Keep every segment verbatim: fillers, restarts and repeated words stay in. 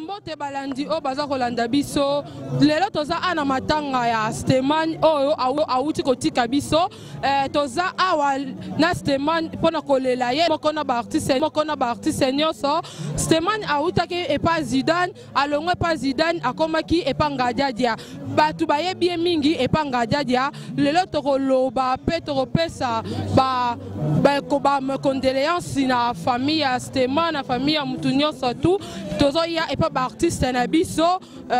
mbote balandi o baza kolanda biso lelo toza ana matanga ya Steman oyo awuti kotika biso eh, toza awa na Steman pona kolela ye moko na ba artiste moko na ba artiste nyonso Steman awutaki epa Zidane alongwe epa Zidane akomaki epa Ngadiadia batu bayebi mingi epa Ngadiadia lelo tokoloba pe tokopesa ba ba ko ba condoléances na famille ya Steman na famille ya mutu nyonso tu tozo ya epa ba artiste na biso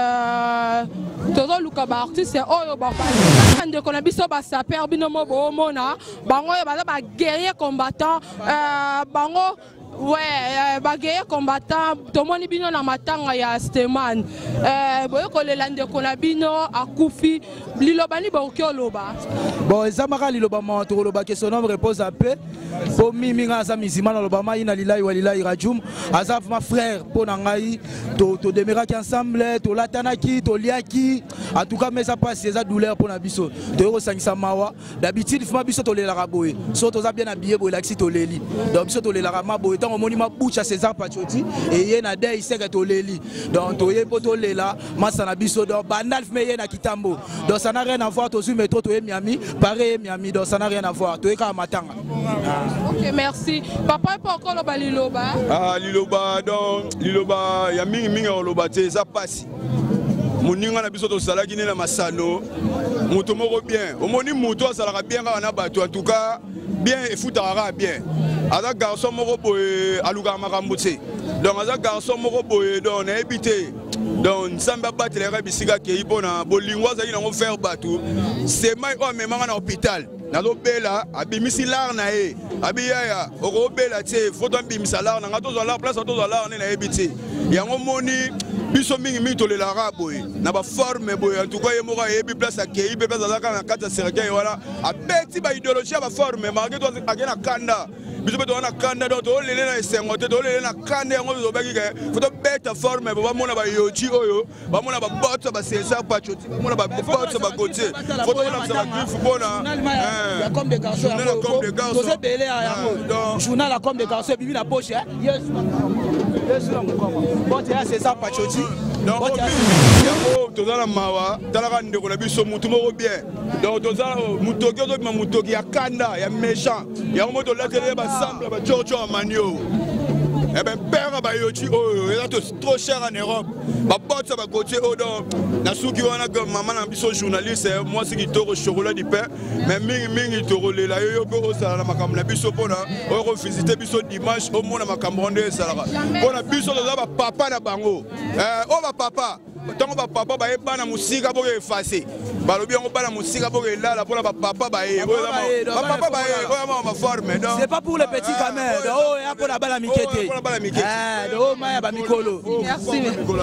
euh tozo luka ba artiste oyo ba bande ko na biso ba saper bino mo bo mona bango ba ba guerrier combattant euh bango ouais ba guerrier combattant tomoni bino na matanga ya Steman euh boyo ko lelande ko na bino akufi liloba ni ba loba bon ezamaka liloba ma to loba que son homme repose en paix po mimi nga za mizimana loba ma ina lilahi wa lilahi rajum azaf ma frère po na ngai to to demeraki ensemble to latanaki to liaki en tout cas mais ça passe ça douleur pour na biso to ko sangisa mawa d'habitude fuma biso to lela boye so to za bien habillé boye laxi to leli donc biso to lela ma boye tant omoni ma bouche à César Patrioti et ye na dei seka to leli donc to ye po to lela masa na biso donc banal fme ye na kitambo donc ça n'a rien à voir to sur métro to ye Miami pareil Miami donc ça n'a rien à voir to ye ka matanga. Ok, merci. Papa, pourquoi le liloba? Ah, liloba, donc, liloba, il y a mingi mingi liloba, ça passe. Mon ninga na biso to sala guiné na masano, muto moko bien. Au moni muto sala bien na bato en tout cas bien et foutara bien. Aza garçon moko boye aluga makambo te. Donc aza garçon moko boye donc na habité. Donc samba battre les rabisiga ke ibona bolingwa za ina ngo faire bato. C'est mai o memanga na hôpital. Nazo bela abimisi lar na e abiyaya oko bela te foto abimisa lar na ngato za lar place to za lar na ebiti yango moni biso mingi mingi to le lara boy na ba forme boy en tout cas yemo ka ebi place akei be place za kana kata sergei wala abeti ba idéologie ba forme marqué to akena kanda biso beto na kanda do to lele na esengo te to lele na kanda yango zo baki ke foto beta forme ba mona ba yochi oyo ba mona ba botso ba César Patrioti ba mona ba botso ba côté foto na sa griffe bona la comme des garçons vous belé à journal la comme des garçons bibi la poche yes bon c'est ça Patrioti donc tozala mawa talaka ndeko na biso mutu moko bien donc tozala mutoki ozo bima mutoki ya kanda ya méchant ya moto latele ba semble ba chocho manio. Eh bien, père ba yochi oh, c'est trop cher en Europe. Ba pote ça ba côté oh donc na souki wana que maman na biso journaliste moi c'est qui toro chocolat du pain mais mingi mingi toro le la yo ko ça na makambo na biso pona o ko visiter biso dimanche au mona makambo ndé ça la pona biso za ba papa na bango eh o ba papa tant ba papa ba eba na musika bo effacer ba lobi ngo ba na musika bo elala pona ba papa ba e ba papa ba e o ma forme donc c'est pas pour les petits camels oh ya pour la bala mikete ah do ma ya ba mikolo merci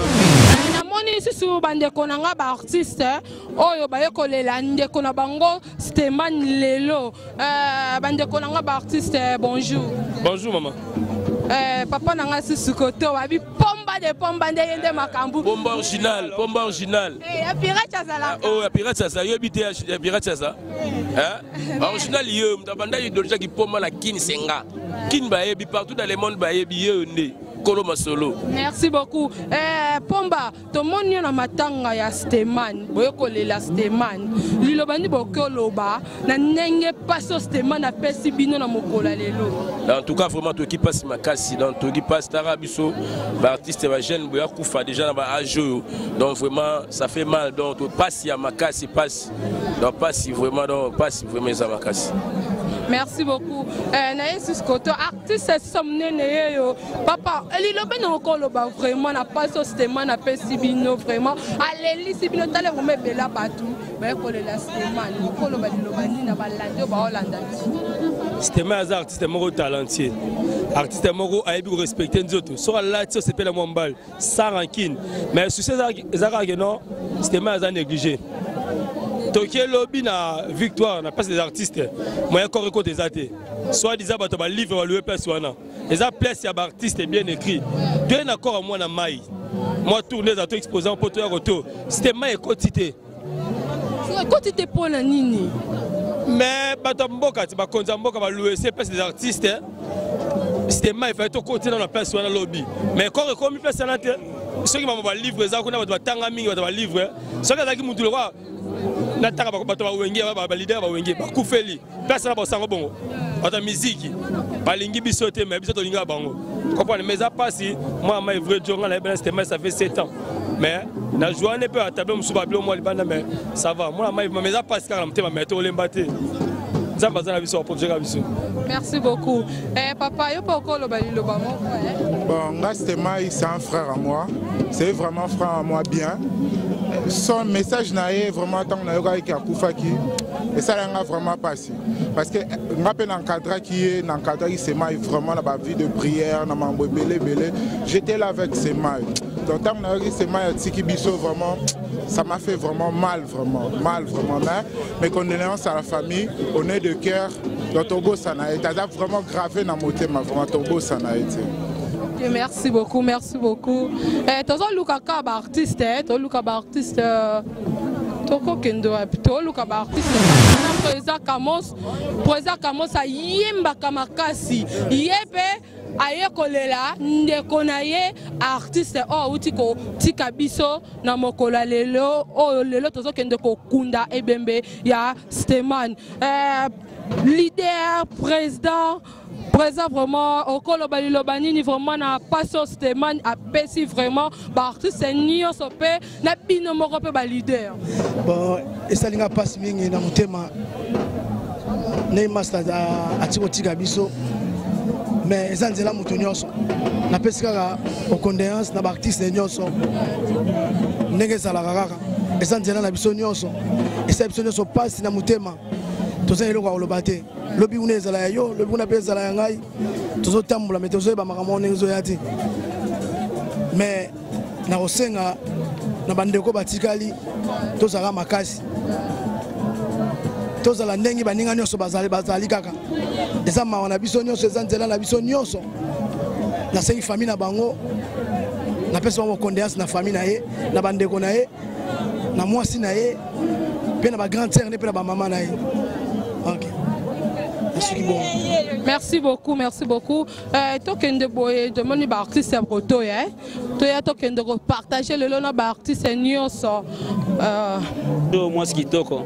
na moni sisu bande konanga ba artiste oyo ba yekolela ndeko na bango Steman lelo euh bande konanga ba artiste bonjour bonjour maman eh papa nanga sisu koto wabi pomba de pomba nde yende makambu pomba original pomba original eh ya pirate azala oh ya pirate ça yo bité ya pirate ça hein original yo mtabanda idolja ki pomba la kin senga kin ba yebi partout dans le monde ba yebi yo ndé Koloma solo. Merci beaucoup. Eh, Pomba, to moni na matanga ya Steman, boyoko lela Steman. Lilobani bokoloba na nenge paso Steman a pesi bino na mokola lelo. En tout cas vraiment to qui passe makasi donc to qui passe tarabiso ba artiste ba jeune boya kufa déjà na ba ajo. Donc vraiment ça fait mal donc to passe ya makasi passe. Donc passe vraiment donc passe vraiment ça makasi. Merci beaucoup. Euh, na yesus koto artiste somnene yo papa liloba na koloba vraiment na paso Steman na pesi bino vraiment aleli sibino tale vous me bela batu ba kolela Steman koloba liloba ni na balande ba Hollande. Steman az artiste moko talentueux artiste moko a ebi respecter nzoto so la tio c'est pela mombal sans rancune mais sur ces ezaka que non Steman az négligé. Tokie lobby na victoire na place des artistes moi encore écoute des athées soit disant bato ba livre va louer place wana les place ya ba artiste bien écrit tu es d'accord à moi na mai moi tourner à tout exposant pour toi retour c'était mai quotité quotité pour la nini mais bato mboka ti ba konza mboka ba louer c'est place des artistes c'était mai il fallait to continuer dans la place wana lobby mais encore comme place na ceux qui m'ont livré ça, qu'on a votre tanga mingi, votre livre, ceux qui ont dit mutu le roi, na tanga ba ba wenge ba ba leader ba wenge ba kufeli, personne ba sango bongo, votre musique, ba lingi bisote mais bisote linga bango, comprenez mais ça passe, moi ma vrai jonga la ben c'était ça fait sept ans, mais na joie ne peut attaquer mon souba blanc moi le banda mais ça va, moi ma mais ça passe car me mettre au lembaté. Merci beaucoup. Eh, papa, yo pas le bali le bamo. Bon, moi c'était Maï, c'est un frère à moi. C'est vraiment un frère à moi bien. Son message n'a vraiment tant na yoga qui a koufaki. Et ça l'a vraiment passé. Parce que je rappelle encadré qui est encadré c'est Maï vraiment dans ma vie de prière, dans ma belé belé. J'étais là avec ces Maï. Donc tant na yoga c'est Maï Tiki Bisso vraiment. Ça m'a fait vraiment mal, vraiment, mal, vraiment. Mais mes condoléances à la famille, on est de cœur, dans Togo, ça n'a été. Ça a vraiment gravé dans mon thème, vraiment, Togo, ça n'a été. Okay, merci beaucoup, merci beaucoup. Eh, tu as Luka Kaba artiste, tu as Luka artiste. Toko Kendo, tu as Luka artiste. Président Kamos, président Kamos a yemba kamakasi, yebe. Aye kolela ndeko na ye artiste o utiko tika biso na mokola lelo o lelo tozo kende ko kunda ebembe ya Steman euh, leader président président vraiment au kolobali lobanini vraiment na passo Steman a pesi vraiment ba artiste nio sope na bino moko pe ba leader bon esalinga passe mingi na mutema ne master a tiko tika biso mais ils ont dit là moutonioso na pesika au condoléances na artiste nyoso ndenge za la rara ils ont dit là na biso nyoso et ça biso nyoso passe na mutema toza eloko ko lobate lobi uneza la yo lobi una pesa la ngai tozo tambula mais tozo ba makambo ngezo yati mais na osenga na bandeko batikali tozaka makasi tozala ndenge baninga nyonso bazali bazali kaka eza mawa na biso nyonso eza nzela na biso nyonso na sengi famille na bango na pesa mo condoléances na famille na ye na bandeko na ye na mwasi na ye pe na ba grande sœur ne pe na ba maman na ye. OK. Merci beaucoup, merci beaucoup. Euh, tokende boye de moni ba artiste broto ya. To ya tokende ko partager le lona ba artiste nyonso. Euh moi ce qui toko.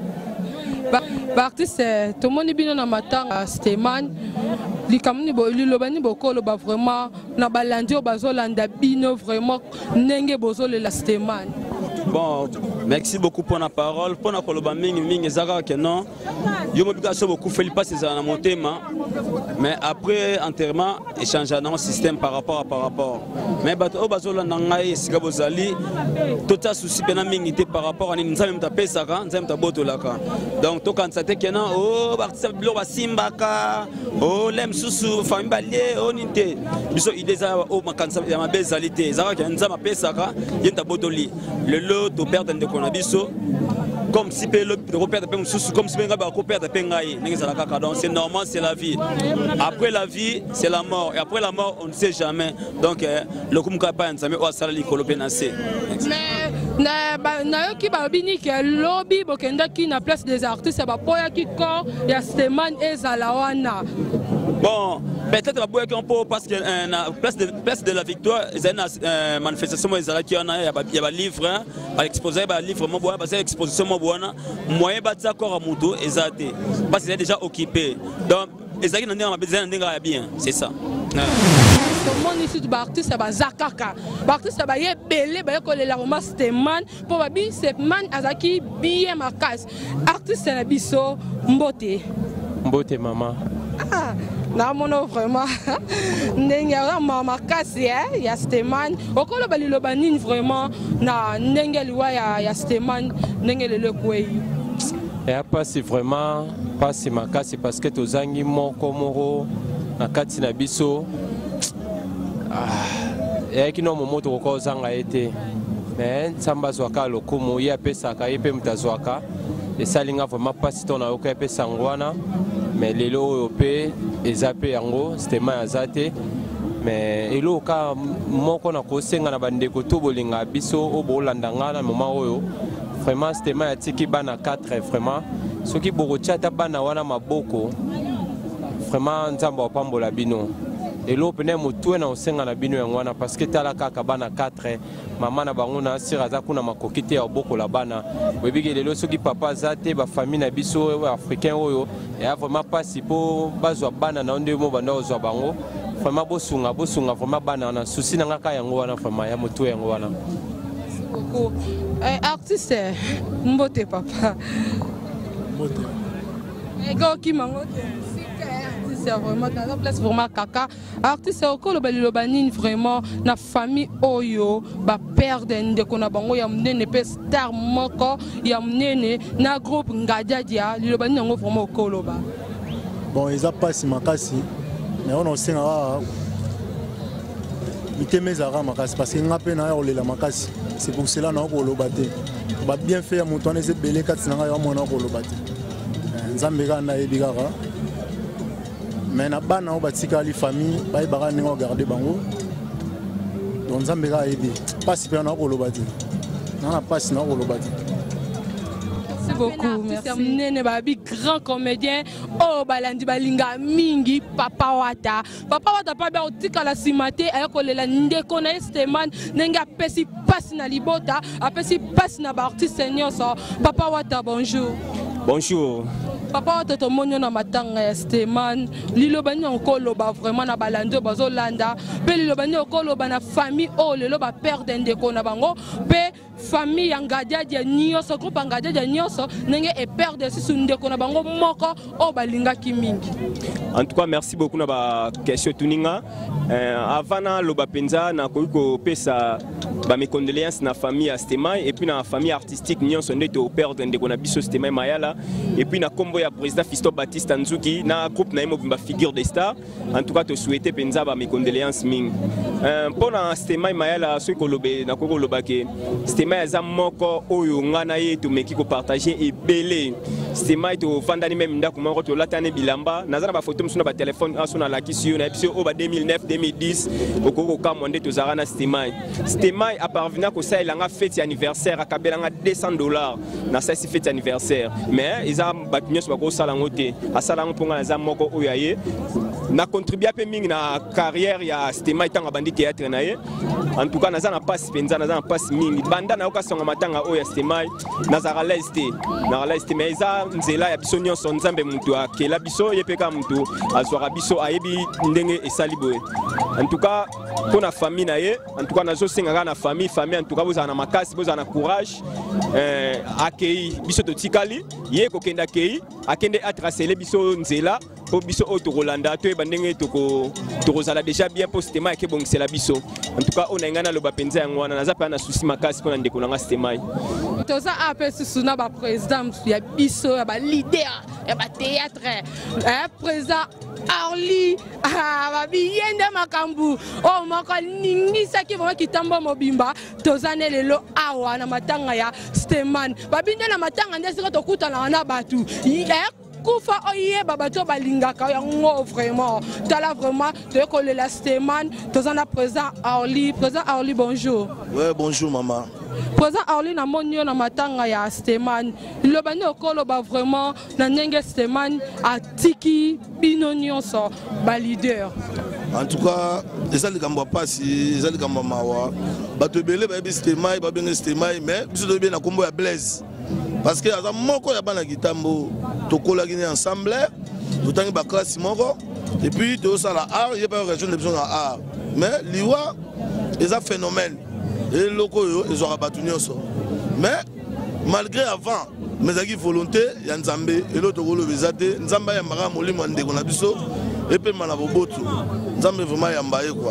Ba artiste to moni bino na matanga Steman. Likamni bo lilobani bokolo ba vraiment na balandi o bazolanda bino vraiment nenge bozole la Steman. Bon, merci beaucoup pour la parole. Pour la parole, mingi mingi zara que non. Yo m'obligation beaucoup fait pas ces à mon thème. Mais après enterrement, échanger dans le système par rapport à par rapport. Mais bato au bazola nangai sigabozali tout ça souci bena mingi par rapport à nza même ta pesa ka nza même ta boto la ka. Donc to quand ça te que non oh bartisa bilo basimbaka oh lem susu famille balier oh nité. Biso idée ça oh makansa ya mabezalité zara que nza ma pesa ka yenta botoli. Le lot to perdre de konabiso comme si le repère de sous comme si benga ba repère de pengaï donc c'est normal, c'est la vie. Après la vie c'est la mort et après la mort on ne sait jamais. Donc le kumka pa nzame o sala likolo penase mais na na yo ki ba bini ke lobby bokenda ki na place des artistes ba poya ki corps ya Steman ezalawana. Bon, peut-être la boîte qu'on peut parce que la place de place de la victoire, il y a une manifestation où il y a il y a un livre, à exposer un livre, moi parce que l'exposition moi bonne, moyen bâtir encore à Moutou, exacté, parce qu'il est déjà occupé. Donc, exacté n'en a besoin d'en bien, c'est ça. Tout le monde ici du artiste c'est bazakaka, artiste c'est baye belé baye coller la maman Steman pour babi Steman azaki bien ma case, artiste c'est la biso mbote. Mbote maman. Ah, na mono vraiment ndenge mama kasi eh ya Steman okolo balilo banini vraiment na ndenge liwa ya ya Steman ndenge lele kwei et pas si vraiment pas si makasi parce que tozangi moko moro na kati na biso ah et qui no moto ko zanga été mais samba zwaka lokumu ya pesa ka yepe mtazwaka et salinga vraiment pas si ton na ko pesa ngwana mais les lots européens et zappé yango c'était ma zate mais elo ka moko na kosenga na bandeko to bolinga biso o bolanda ngana moment oyo vraiment c'était ma tiki bana quatre vraiment ce qui boko chata bana wana maboko vraiment nzamba pambola bino et l'eau pene motu na osenga na bino yangwana parce que tala kaka bana quatre mama na bango na siraza kuna makokite ya boko la bana webige lelo soki papa zate ba famille na biso africain oyo ya vraiment pasi po bazwa bana na onde mo banda ozwa bango vraiment bosunga bosunga vraiment bana na souci na ngaka yango wana vraiment ya motu yango wana. Beaucoup eh, artiste mbote papa mbote ego ki mango c'est vraiment dans la place vraiment kaka artiste okolo baliloba nini vraiment na famille oyo ba perdre ndeko na bango ya mnene pe star moko ya mnene na groupe Ngadiadia liloba nini ngo vraiment okolo ba bon ils a passé makasi mais on a senga mitemezara makasi parce que ngape na olela makasi c'est pour cela na okoloba te ba bien faire mon tourner cette belle quatre na yo mona okoloba te nzambe ka na ebigara mais na bana o batika li famille ba ibara ni regarder bango donc nzambe ka ebi pas si pe na okoloba te na pas na okoloba te. Merci beaucoup, merci. Mnene babi grand comédien oh balandi balinga mingi Papa Wata. Papa Wata pa ba otika la simate ayokolela ndeko na Esteman nenga pesi passe na libota apesi passe na ba artiste nyonso. Papa Wata bonjour. Bonjour. Papa Wata to monyo na matanga ya Esteman liloba ni okoloba vraiment na balando bazolanda pe liloba ni okoloba na famille oh lelo ba perdre ndeko na bango pe famille ya Ngadiadia nyonso groupe Ngadiadia nyonso nenge e perdre si ndeko na bango moko o balinga kimingi. En tout cas merci beaucoup na ba question tuninga euh, avant na loba penza na koiko pesa ba mes condoléances na famille ya Stemai et puis na famille artistique nyonso ndete o perdre ndeko na biso Stemai Mayala et puis na kombo ya président Fisto Baptiste Nzuki na groupe na imo ba figure des stars. En tout cas te souhaiter penza ba mes condoléances ming euh, pour na Stemai Mayala ce ko lobe na ko loba ke Stemai eza moko oyo ngana ye to meki ko partager et belé Stemai to fandani même ndako moko to latane bilamba nazana ba photo msuna ba téléphone asuna la kisio na episode au deux mille neuf deux mille dix okoko ka monde to zarana Stemai Stemai a parvenu ko sa ilanga fête anniversaire akabelanga deux cents dollars na sa si fête anniversaire mais ils a batnyos ba ko sala ngote asala mponga za moko oyo aye na contribuer pe mingi na carrière ya Stemai tanga bandi théâtre na ye en tout cas nazana passe penza nazana passe mingi banda na okasonga matanga oyo ya Stemai nazara leste na leste mais eza nzela ya biso nyonso nzambe mutu akela biso yepeka mutu azwara biso ayebi ndenge esali boye en tout cas pour la famille na ye en tout cas nazo senga na famille famille en tout cas vous en makasi vous en courage euh akei biso to tikali ye ko kenda kei akende atracele biso nzela po biso o to Rolanda to bandenge to ko to rozala déjà bien pour Stemai ke bongsela biso en tout cas on a ngana lo ba penza yangwana naza pa na souci makasi pour ndeko na Stemai toza ape susuna ba président ya biso ya ba leader ya ba théâtre eh président Arli ah ba biyende makambu oh moko ningisa ki vraiment kitambo mobimba toza ne lelo awa na matanga ya Stemai ba binde na matanga ndesika to kutana na batu eh kufa oye babato balingaka yango vraiment tala vraiment to ko la Stemai toza na président Arli président Arli bonjour. Ouais bonjour maman. Président Arli na monyo na matanga ya Stemai lobani okolo ba vraiment na ndenge Stemai atiki bino nyonso ba leader. En tout cas eza likambo pasi eza likambo mawa bato ebele ba Stemai ba benga Stemai mais biso to bien na kombo ya Blaise parce que aza moko ya bana kitambo tokola gine ensemble totangi ba classe moko et puis to sala art il pas région de besoin art mais liwa eza phénomène et loko yo ils aura battu nyonso mais malgré avant mais aki volonté ya nzambe et l'autre rolo bezate nzamba ya mara molimo ndeko na biso et puis mana bobotu nzambe vraiment ya mbaye quoi.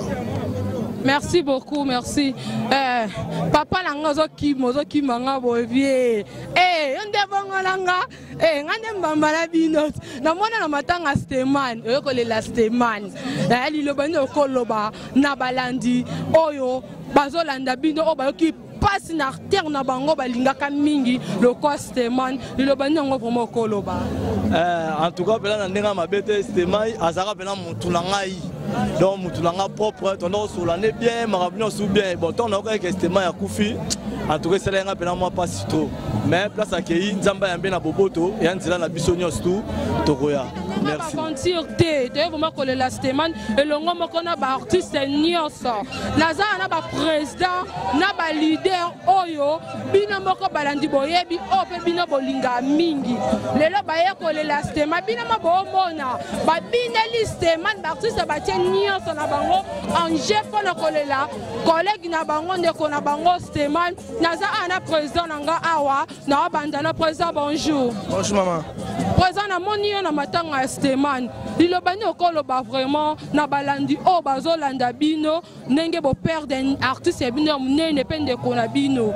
Merci beaucoup, merci. Eh, papa langa zo ki mozo ki manga bovie. Eh, onde bongo langa. Eh, ngane mbamba la binot. Na mona na matanga Stemai, oyo ko le la Stemai. Eh, li lobani okoloba na balandi oyo bazolanda bino o ba ki passe na terre na bango balingaka mingi le quoi Stemai li lobani ngo vraiment okoloba. Euh en tout cas pela na ndenga mabete Stemai azaka pela mutu na ngai. Donc mutulanga propre tondo solane bien marabino sou bien bon ton na ka Stemai ya kufi en tout cas c'est là ngapena moi pas si trop mais place akei nzamba ya mbena boboto ya nzela na biso nyos tout tokoya merci. Aventure te toye vraiment kolela steman elongo moko na baartiste nyonso naza na baprésident na balider oyo bino moko balandi boyebi oyo mpe bino bolinga mingi lelo baye kolela steman bino mo boomona babineli steman baartiste batie nyonso na bango anje mpona kolela kolegi na bango ndeko na bango steman naza ana président na nga awa na wabanda na président bonjour. Bonjour maman. Président na moni yo na matanga ya steman lilobani okoloba vraiment na balandi o bazolanda bino ndenge boperde artiste ya bino ya monene mpe ndeko na bino.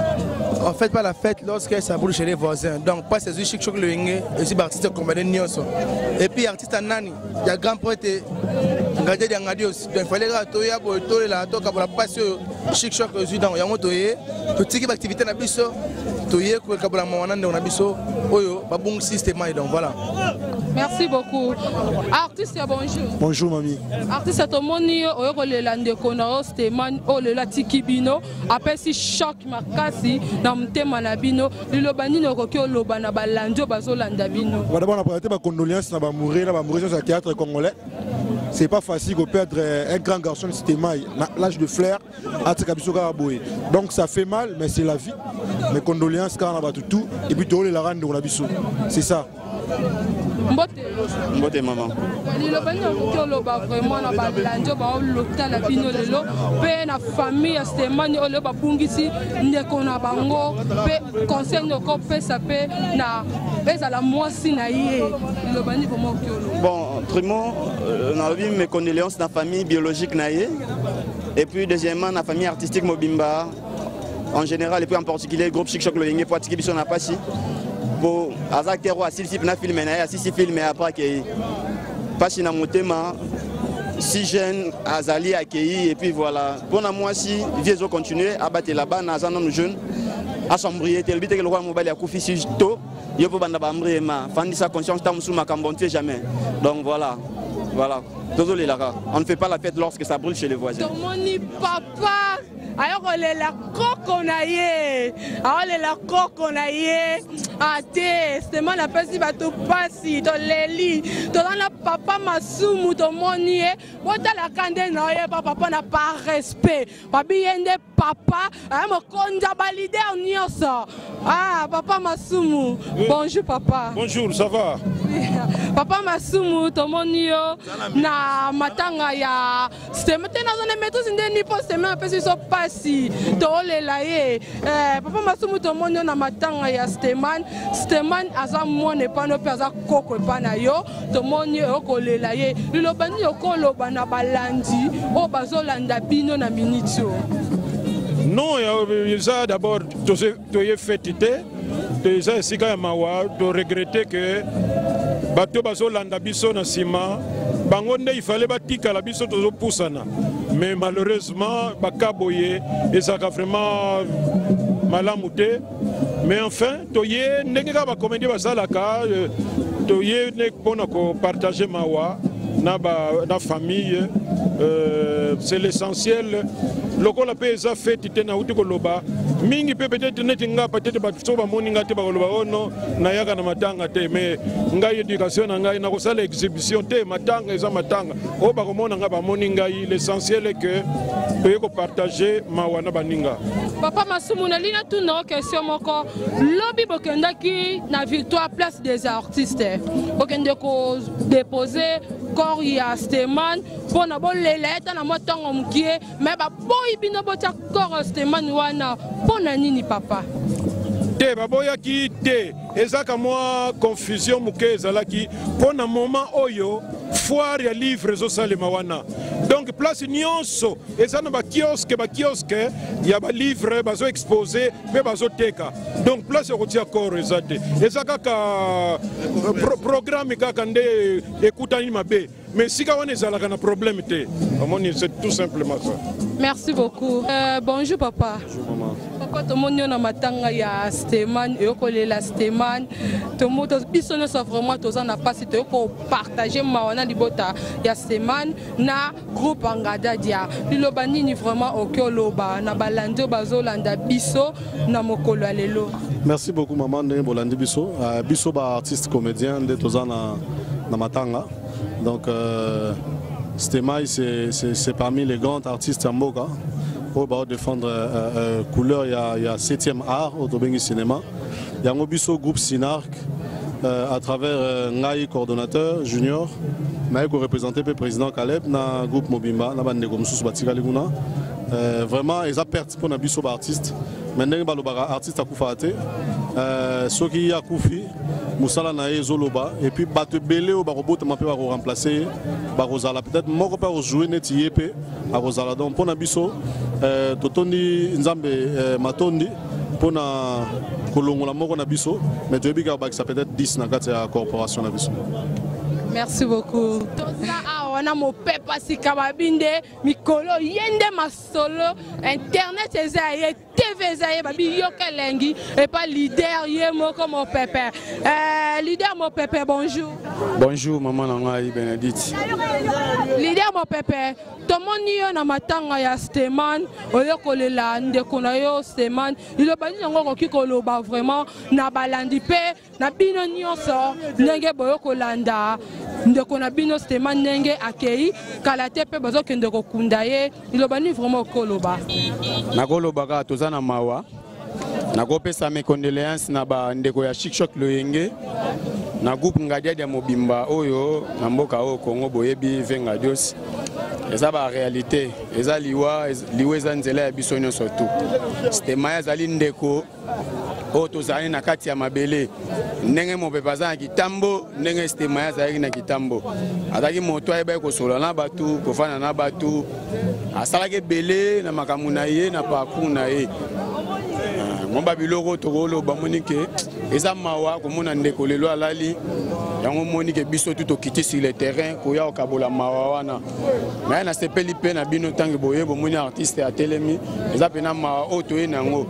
En fait, pas la fête lorsque ça brûle chez les voisins. Donc, pas ces chic choc le yingé, et si artiste comme des nyonso. Et puis, artiste à Nani, il y a grand poète, regardez des ngadios. Donc, il fallait que tu aies pour toi la toca pour la passer chic choc aux yeux dans le motoyer. Tout ce qui est activité na biso, tu y es pour le moana de na biso, oyo, babung système donc voilà. Merci beaucoup. Artiste, bonjour. Bonjour mamie. Artiste to moni oyo kolela ndeko na o steman o lela tikibino apesi choc makasi na mtema na bino lilobani no koki oloba na balandi bazolanda bino. On va d'abord apporter ma condoléance na ba mourir na ba mourir sur le théâtre congolais. C'est pas facile de perdre un grand garçon de Stémaï, l'âge de fleur, à Tsakabisoka Aboé. Donc ça fait mal, mais c'est la vie. Mes condoléances quand on a battu tout, et puis tout le la rendre la biso. C'est ça. Mbote. Mbote maman. Lilobani no koki oloba vraiment na balandi ba olota la bino lelo pe na famille ya Stémani ole ba bungisi ndeko na bango pe conseil no ko pesa pe na pesa la mwasi na ye lilobani vraiment koki oloba. Bon, premièrement, on a vu mes condoléances dans la famille biologique naïe et puis deuxièmement dans la famille artistique Mobimba en général et puis en particulier le groupe Chic Choc Loyenge pour attirer biso na pasi pour azak terro asil sip na filmer na asil sip filmer après que pasi na motema si jeune azali accueilli et puis voilà pour moi si vieux continuer à battre là-bas na zana nous jeunes à sombrier tel bité que le roi mobile a coufi si tôt il faut banda bambre ma fandi sa conscience tam sous ma cambonté jamais donc voilà voilà désolé là on ne fait pas la fête lorsque ça brûle chez les voisins. Tomoni papa alors on est la coco naie alors on est la coco naie ate c'est moi la personne va tout passer to leli to dans la papa masumu to moni bota la kande naie papa n'a pas respect babi yende papa a mo konja balide onyoso ah papa masumu bonjour papa. Bonjour, ça va? Papa masumu to moni yo na matanga ya stemate na zone meto sindeni po stemate pesi so pasi to olela ye eh papa masumu to moni na matanga ya steman steman aza mone pano pe aza koko pana yo to moni okolela ye lilobani okoloba na balandi o bazolanda bino na minitio. Non, ça d'abord tu es fêté déjà si quand mawa de regretter que bato bazolanda biso na sima bango nde il fallait batika la biso tozo pusana mais malheureusement bakaboye et ça a vraiment malamouté mais enfin toye ndenge ka ba comédie basalaka toye ne pona ko partager mawa na ba na famille euh, c'est l'essentiel lokola pe eza fête te na uti koloba mingi pe peut-être neti nga peut-être ba so ba moni nga te ba koloba ono na yaka na matanga te mais ngai éducation na ngai na ko sala exhibition te matanga eza matanga o ba ko mona nga ba moni ngai l'essentiel est que pe ko partager mawana baninga. Papa masumu na lina tu no question moko lobby bokendaki na victoire place des artistes bokende ko déposer corps ya Steman pona bo leleta na motango mukie mais ba boy bino botia corps Steman wana pona nini papa te baboyaki te ezaka mwa confusion muke ezalaki pona moment oyo foire ya livre ezosalema wana donc place nyonso eza na bakiosque bakiosque ya balivre bazo expose mpe bazoteka donc place ekotia koro eza te eza kaka pro programme kaka nde ekutani mabe mais sika wana ezalaka na problème te omoni c'est tout simplement ça. Merci beaucoup. Euh, bonjour papa. Bonjour maman. Papa to monyo na matanga ya Steman yokolela Steman to moto biso no so vraiment toza na pasi to ko partager mawana libota ya Steman na groupe Angada dia liloba nini vraiment okoloba na balando bazolanda biso na mokolo lelo. Merci beaucoup maman de bolandi biso biso ba artiste comédien de toza na na matanga Donc euh, Stemai c'est parmi les grands artistes en Mboka. Pour défendre euh, euh, couleur, il y a, il y a septième art au Tobengi Cinéma. Il y a un groupe Sinarc euh, à travers euh, Ngai, coordonnateur junior. Ngai représenté par le président Caleb dans le groupe Mobimba, dans le euh, vraiment, ils ont perdu pour les artistes. Maintenant, il y a des artistes qui ont été ceux qui ont été Moussala Nae Zoloba et puis Bate Belé au Barobot m'a pu remplacer Barosala. Peut-être moi je peux jouer net yépe à Rosala. Donc pour Nabiso, Totoni Nzambe Matondi pour na Kolongola Moko Nabiso, mais tu as ça peut-être dix dans la corporation Nabiso. Merci beaucoup. Wana mo pepa sikababinde mikolo yende masolo internet ezaye T V ezaye babi yokelengi et pas leader ye moko mo pepe. Euh leader mo pepe bonjour. Bonjour maman Nangai Benedict. Leader mo pepe tomoni yo na matanga ya Steman oyo kolela ndeko na yo Steman ilo bani ngo koki koloba vraiment na balandi pe na bino nyonso ndenge boyo kolanda ndeko na bino Steman ndenge akei kala te pe bazo kende ko kunda ye ilobani vraiment koloba nakoloba ka tozana mawa nakopesa mes condoléances na ba ndeko ya Chic Choc Loyenge na groupe Ngadia dia Mobimba oyo na mboka o Congo boyebi venga dios eza ba réalité eza liwa liwa eza nzela ya biso nyonso tu Stemai azali ndeko o tozali na kati ya mabele ndenge mopepa aza na kitambo ndenge Stemai azalaki na kitambo azalaki moto ayebaki kosola na batu kofana na batu asalaki ebele na makambo na ye na parcours na ye momba biloko tokoloba monike eza mawa komona ndeko lelo alali yango monike biso tu tokiti sur le terrain koya okabola mawa wana mais na sepeli pe na bino tangi boye bomoni artiste ya telemi eza pena mawa o toye nango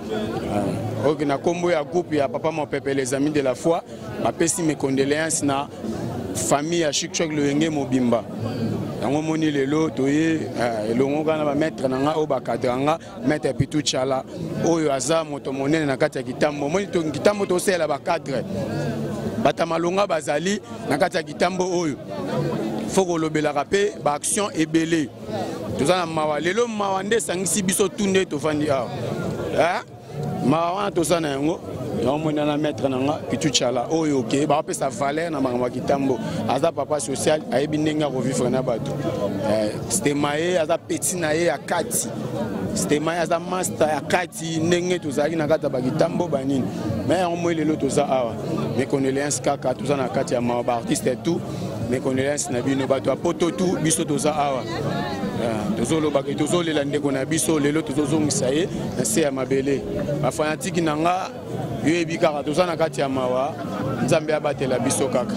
ok na kombo ya groupe ya papa mon pepe les amis de la foi bapesi mes condoléances na famille ya Chic Choc Loyenge Mobimba yango moni lelo toye elongo kana ba maître nanga o ba kadranga maître Pitou Chala oyo aza moto monene na kati ya kitambo moni to kitambo to sela ba cadre batamalonga bazali na kati ya kitambo oyo foko lobela rapé ba action ebele tozana mawa lelo mawa nde sangisi biso tunde to fandi a hein mawa tozana yango on a mettre nanga Pitou Chala oyo ke ba pe sa valeur na mangwa kitambo aza papa social ayebi ndenge ko vivre na bato eh Stemai aza petit na ye akati Stemai aza master akati ndenge tozali na kata ba kitambo banini mais on mo lelo toza awa mais condoléances kaka toza na kati ya ma artiste tout mais condoléances na bino bato apoto tout biso toza awa tozoloba ke tozolela ndeko na biso lelo tozozongisa ye na se ya mabele ba fanatiki nanga yebi kaka tozana kati ya mawa nzambe abatela biso kaka.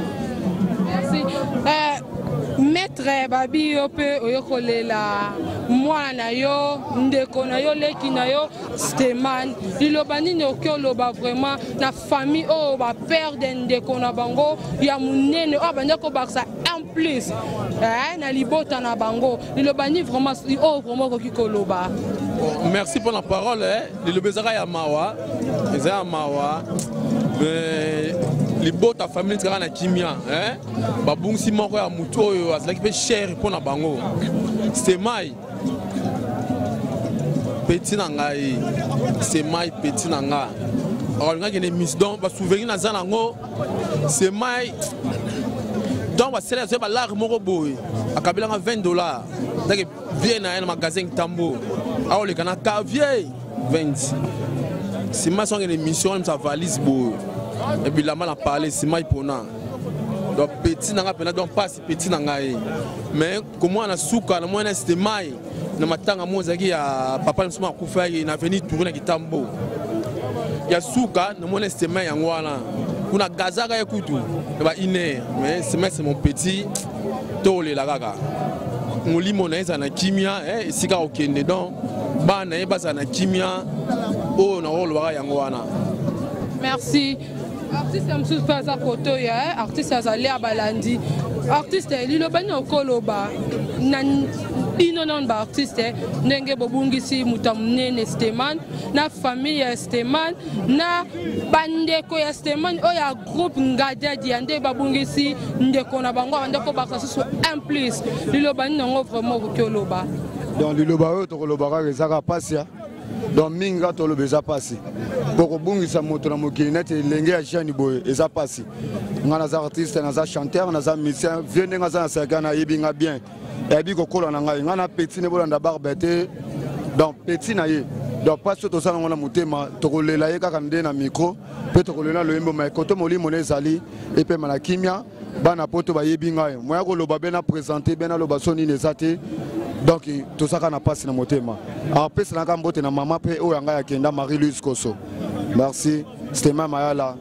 Merci. Euh, maître babi yo pe oyokolela mwana na yo ndeko na yo leki na yo Steman liloba nini okoloba vraiment na famille o ba père de ndeko na bango ya munene o bandeko baksa en plus eh na libota na bango liloba ni vraiment o vraiment ko koloba. Merci pour la parole eh liloba zaka ya mawa eza mawa mais libota famille tika na kimia hein babungsi moko ya mutu oyo azalaki pe cher pour na bango Stemai petit na ngai Stemai petit na nga alors nga kene miss donc ba souvenir na zana ngo Stemai donc ba sele ba lar moko boy akabila nga vingt dollars donc vient na magasin Tambo alors le kana ka vieille vingt si ma son une mission sa valise boy et puis la mal a parlé si ma ipona donc petit nanga pena donc pas si petit nanga mais comment on a souka na moi na Stemai na matanga mozaki ya papa msoma kufa na venir tourner na Kitambo ya souka na moi na Stemai yango wana kuna gazaka ya kutu ba ine mais Stemai c'est mon petit tole la kaka molimo na eza na kimia eh sika okende donc bana e baza na kimia o na rolo ba yango wana. Merci. Artiste amsu faza koto ya artiste azali abalandi artiste lilo bani okoloba na bino non ba artiste ndenge bobungisi muta munene Steman na famille ya Steman na bandeko ya Steman oya groupe Ngadia Diande babungisi ndeko na bango ndeko bakasusu un plus liloba nango vraiment kokioloba donc liloba oyo tokolobaka ezaka pasia donc minga tolobeza pasi pour bungisa moto na mokili neti lenge ya jani boye eza pasi nga naza artiste naza chanteur naza musicien vie ndenge aza na seka na yebinga bien eyebi kokola na ngai nga na petit ne bolanda barbe te donc petit na ye donc pasi tosala ngo na motema tokolela ye kaka nde na micro mpe tokolela loyembo mai koto molimo na ezali epema na kimia bana poto bayebi ngai moya koloba be na présente be na loba so nini eza te donc tosaka na pasi na motema apesa na kambote na mama pe oyo ngai akenda Marie-Louise Koso merci Steman Mayala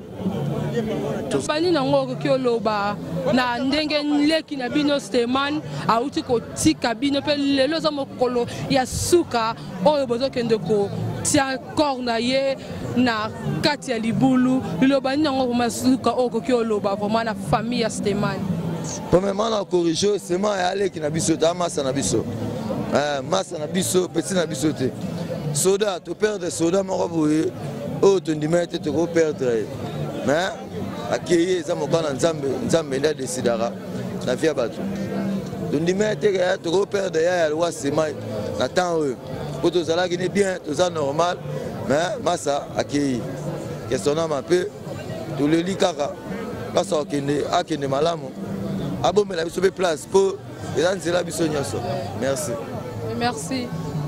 bani nango kokioloba na ndenge leki na bino Steman auti kotika bino pe lelo za mokolo ya suka oyo bozokende ko tia corna ye na kati ya libulu liloba nango masuka oyo kokioloba vraiment na famille ya Steman. Premièrement na corriger Steman ya leki na biso ta masa na biso eh masa na biso petit na biso te soda to perdre soda moko boye o to ndimete to ko perdre mais akeye za mokana nzambe nzambe nda decidera na via bato to ndimete ya to ko perdre ya ya loi Steman na temps eux pour to zala qui bien to ça normal mais masa akeye questionna un peu to le likaka masa okende akende malamu abomela biso be place pour ezanzela biso nyoso merci. Merci.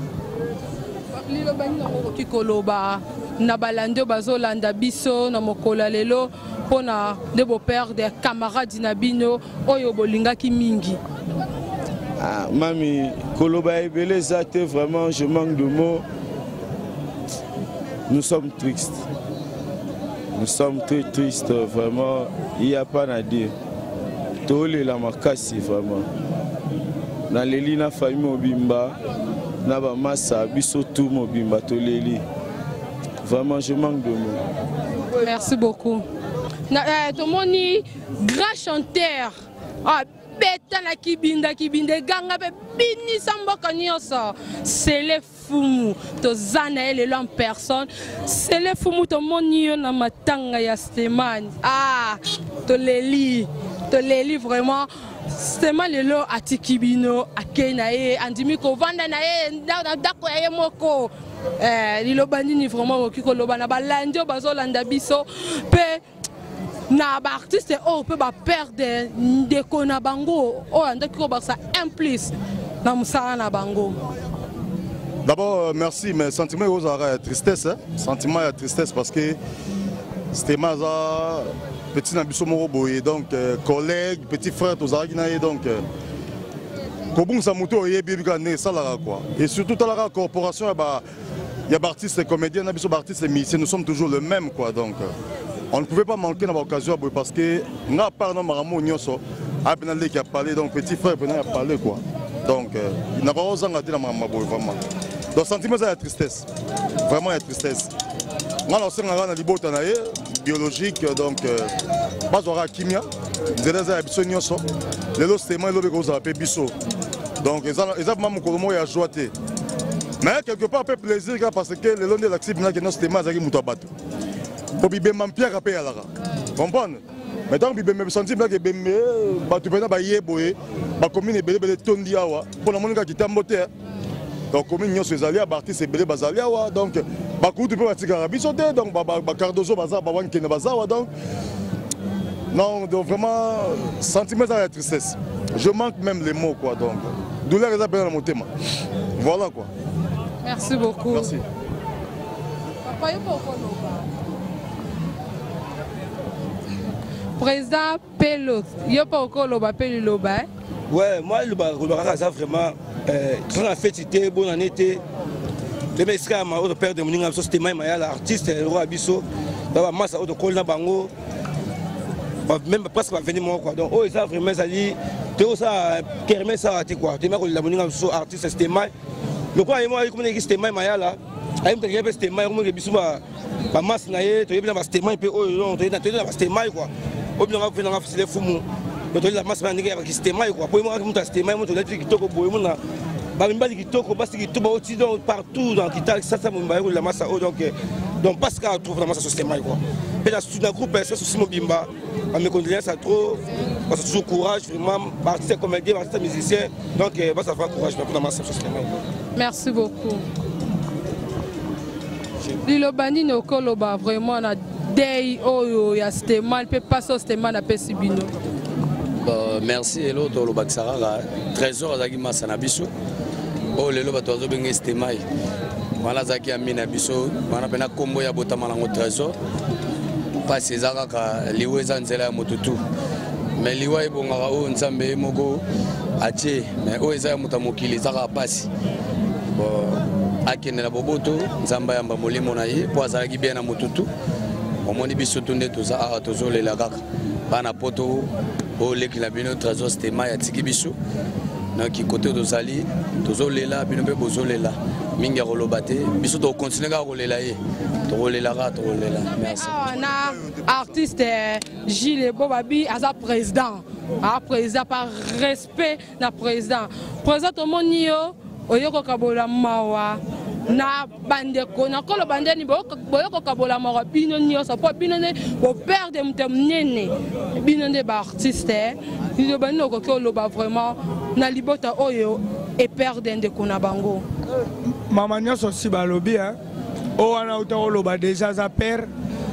Lilo bani nango kikoloba na balande bazolanda biso na mokola lelo pona de beau père des camarades na bino oyo bolingaki mingi. Ah mami koloba ebele zate vraiment je manque de mots. Nous sommes tristes. Nous sommes très tristes vraiment, il n'y a pas à dire. Tole la makasi vraiment. Na leli na famille mobimba na ba massa biso tout mobimba toleli vraiment je manque de mots. Merci beaucoup. Na eh, tomoni grand chanteur ah beta na kibinda kibinde ganga be bini samboka nyoso c'est les fumu to zana ele en personne c'est les fumu to moni yo na matanga ya Steman ah toleli toleli vraiment Steman lelo atikibino akena ye andimi ko vanda na ye ndako ya ye moko eh liloba nini vraiment okiko loba na balandi bazolanda biso pe na ba artiste o pe ba perdre ndeko na bango o andaki ko ba ça implice na musala na bango. D'abord euh, merci mais sentiment aux arrêts tristesse hein? Sentiment de tristesse parce que c'était maza petit nabiso moko boye donc euh, collègue petit frère tous arrêts donc kobung sa moto yebi bika ne sala quoi et surtout dans la corporation bah il y a artistes comédiens nabiso artistes musiciens nous sommes toujours le même quoi donc on ne pouvait pas manquer dans l'occasion parce que n'a pas non maramo nyoso a benale qui a parlé donc petit frère benale a parlé quoi donc il n'a pas osé ngater la maman vraiment donc sentiment de tristesse vraiment la tristesse moi on sait nga na libota na ye biologique donc pas aura kimia zeleza biso nyoso lelo Steman lobe ko za pe biso donc ils ont même ko mo ya joie mais quelque part peu plaisir parce que le long de l'accident que nos Steman zaki muto bato pour bibema mpia pe alara comprendre maintenant bibema senti bien que bembe bato pena ba yeboye ba commune bele bele tondi awa pour la monika kitambote donc commune nyoso ezali a partir c'est bele bazali awa donc ba kutu pe batika biso te donc ba ba cardozo baza ba wan kene bazawa donc non donc vraiment sentiment de tristesse je manque même les mots quoi donc douleur est appelée dans mon thème voilà quoi. Merci beaucoup. Merci. Papa yo poko Président Pelot, yo poko loba peli loba. Ouais, moi le loba ça vraiment euh quand la fête était bonne année était le mesca ma autre père de moninga so Steman Mayala artiste roi biso ba massa auto kolna bango même presque pas venir moi quoi donc oh ça vraiment ça dit tout ça kermé ça tu quoi tu m'as la moninga so artiste Steman le quoi et moi comme ni Steman Mayala aime te gebe Steman comme biso ba ba masse na ye to yebina ba Steman pe oh non to yebina to yebina ba Steman quoi obino nga venanga facile fumu to la masse na ngi ba Steman quoi pour moi comme ta Steman mo to la tiki to ko boy mo na bamimbali kitoko basi kitoko aussi donc partout dans Kitale ça ça mobimba la masse donc donc parce qu'on trouve la masse sur système quoi et la sous groupe ça aussi mobimba mes condoléances à trop parce que toujours courage vraiment artiste comédien artiste musicien donc bah ça fait courage pour la masse sur système. Merci beaucoup. Lilobani nokoloba vraiment na day oyo ya Stéman peut pas so Stéman na pesibino. Merci hello to lobaksara trésor azaki masana biso o lelo bato azobenga Stéman wana zaki amina biso wana pena kombo ya botama nango trésor pasi ezaka ka liwe za nzela ya motutu mais liwa ebongaka o nzambe moko atie mais o eza ya moto mokili zaka pasi akende na boboto nzamba yamba molimo na ye po azalaki bien na motutu omoni biso tunde toza a tozolela kaka bana poto o leki na bino trésor Stéman ya tiki biso na ki côté tozali tozolela bino mpe bozolela mingi koloba te biso to continuer ka kolela ye tokolela ka tokolela. Merci. Na artiste Gilles Bobabi aza président a président par respect na président président to moni yo oyoko kabola mawa na bandeko na kolo bandeni boyoko kabola mawa bino nyonso po bino ne bo perdre mutem nene bino ne ba artiste ni bani no ko loba vraiment na libota oyo et perdre ndeko na bango mama nyonso si balobi hein o wana utako loba déjà za père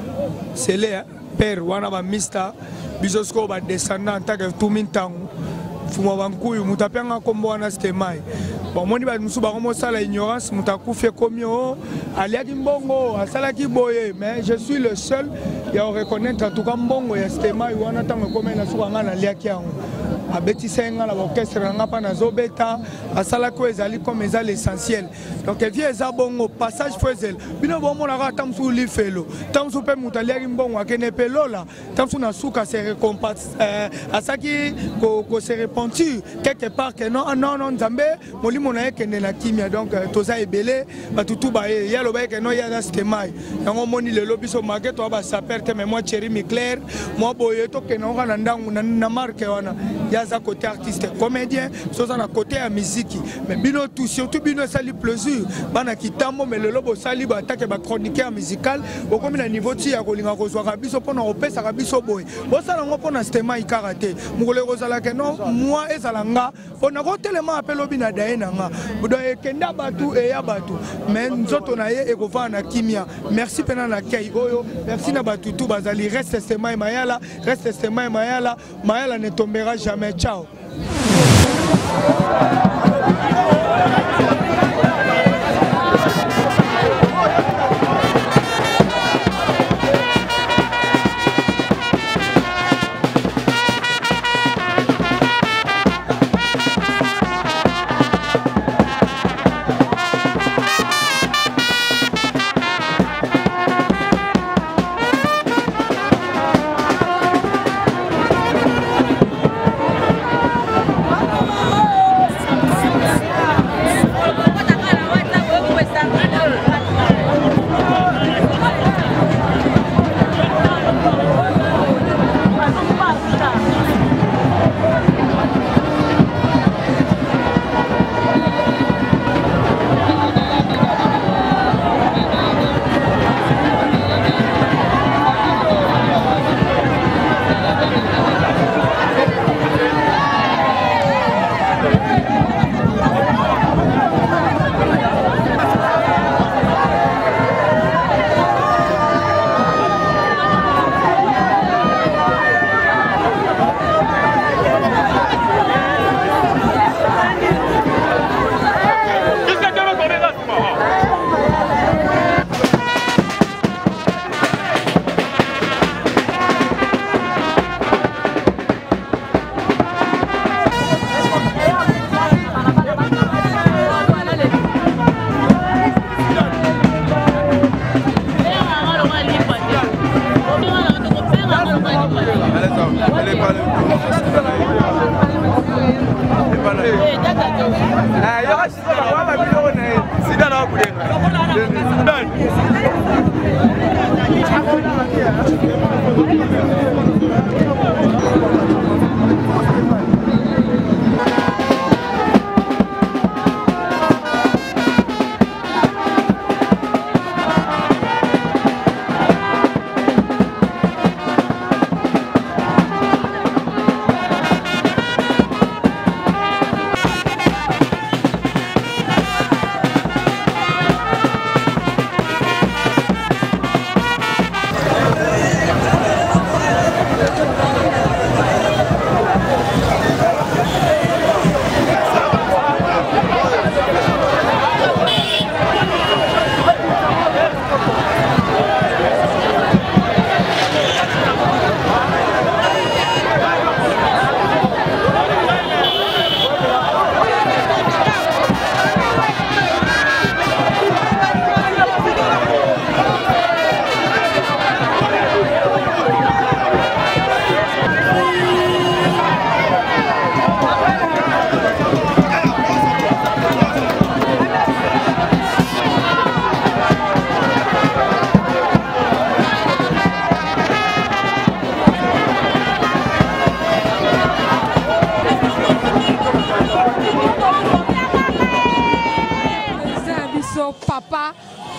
c'est le père wana ba mista biso sko ba descendant en tant que tout mintangu fuma bankuyu mutapenga kombo wana Stéman bon moni ba musu ba komo sala ignorance mutakufe komio aliaki mbongo asalaki boye mais je suis le seul ya reconnaître en tout cas mbongo ya Stéman wana tango komena suka ngana liaki yango abeti senga la orchestre nga pa na zobeta asala ko ezali comme ezali l'essentiel donc vie eza bongo passage fozel bino bomo na ka tamsu li felo tamsu pe mutaliaki mbongo akene pelola tamsu na suka se récompense euh, asaki ko ko se repentir quelque part que non non non nzambe molimo na ekene na kimia donc euh, toza ebele batutu ba ye ya loba ke no ya na Stéman yango moni le lobiso maketo ba saper te mais moi chéri mi clair moi boye to ke no kana ndangu na marque wana ya za côté artiste comédien soza na côté ya musique mais bino tout surtout bino sali plaisir bana kitambo mais le lobo sali ba attaque ba chroniqueur musical au comme na niveau ti ya kolinga ko zwa biso pona opesa ka biso boy bo sala ngo pona Stéman ikarate mukole ko zala ke non moi ezala nga pona ko telema apelo bina daena nga bodo ekenda batu e ya batu mais nzoto na ye e ko va na kimia merci pena na kei oyo merci na batu tout bazali reste Stéman Mayala reste Stéman Mayala Mayala ne tombera jamais. Ciao.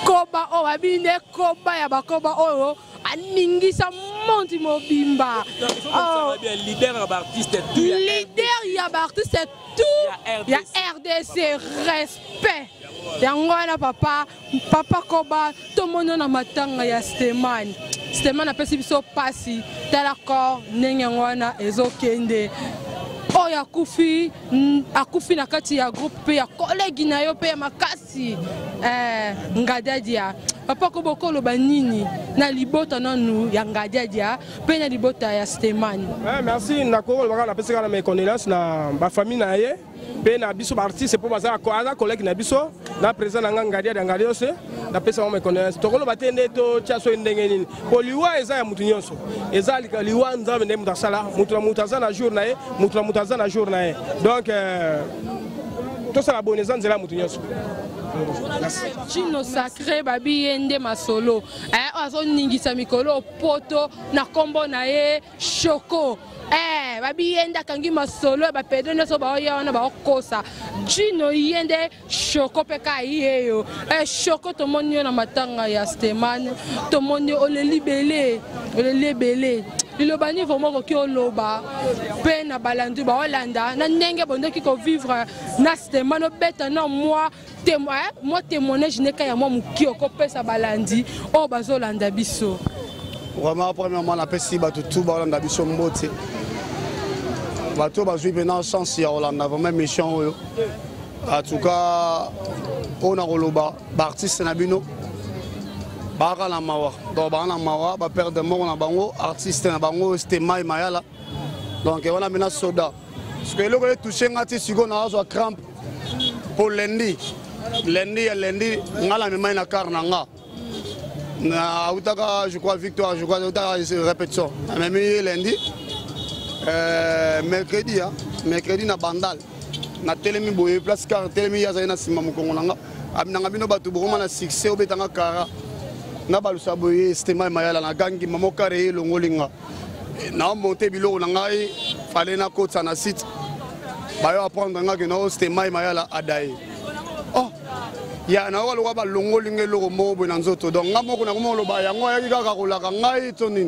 koba o babine koba ya bakoba oyo aningisa monti mobimba leader ya baartiste tout leader ya baartiste tout ya R D C respect yango wana papa papa koba tomono na matanga ya Stemani Stemani apesi biso pasi tala ko ndenge wana ezokende oyo akufi akufi na kati ya groupe pe ya kolegi na yo pe ya makasi eh ngadadia papa ko bokolo banini na libota nanu ya ngadadia pe na libota ya Stemani. Eh merci na ko baka na pesa na mes condoléances na ba famille na ye pe na biso ba artiste pour baza ko aza collègue na biso na président na ngadia ngadia ose na pesa mes condoléances to kolo batende to chaso ndenge nini ko liwa eza ya mutu nyonso eza liwa nzambe ndem dasala mutu na mutu aza na jour na ye mutu na mutu aza na jour na ye donc tout ça la bonne essence là mutu nyonso. Chino sacré babi yende masolo eh azo ningisa mikolo poto na kombo na ye Choco eh babi yenda kangi masolo ba pedone so ba oya wana ba okosa Chino yende Choco peka yeyo eh Choco to monyo na matanga ya Stemani to monyo ole libele ole libele lilobani vraiment ko loba pe na balandu ba Holanda na ndenge bondoki ko vivre na Stemani beta na moi témoin moi témoignage neka ya moi mukio ko pesa balandi o bazolanda biso vraiment premièrement na pesi ba tout balanda biso mbote bato bazui maintenant chance ya Holanda vraiment mission oyo en tout cas on a roloba ba artiste na bino baka na mawa donc ba na mawa ba perdre mort na bango artiste na bango Stemai Mayala donc on a maintenant soda parce que le ko toucher ngati siko na zo crampe pour lundi lundi ya lundi ngala me mai na karnanga na utaka je crois victoire je crois utaka répétition même lundi euh mercredi hein mercredi na bandal na telemi boye place car telemi ya zaina sima mukongo nanga abinanga bino batu bokoma na succès obetanga kara na balusa boye Stemai Mayala na gangi mamokare longolinga na monter biloko na ngai fallait na kota na site bayo apprendre nga que no Stemai Mayala adaye oh ya na walo ba longolinga loko mobo na nzoto donc nga moko na ko lo ba yango ya kaka kolaka ngai to nini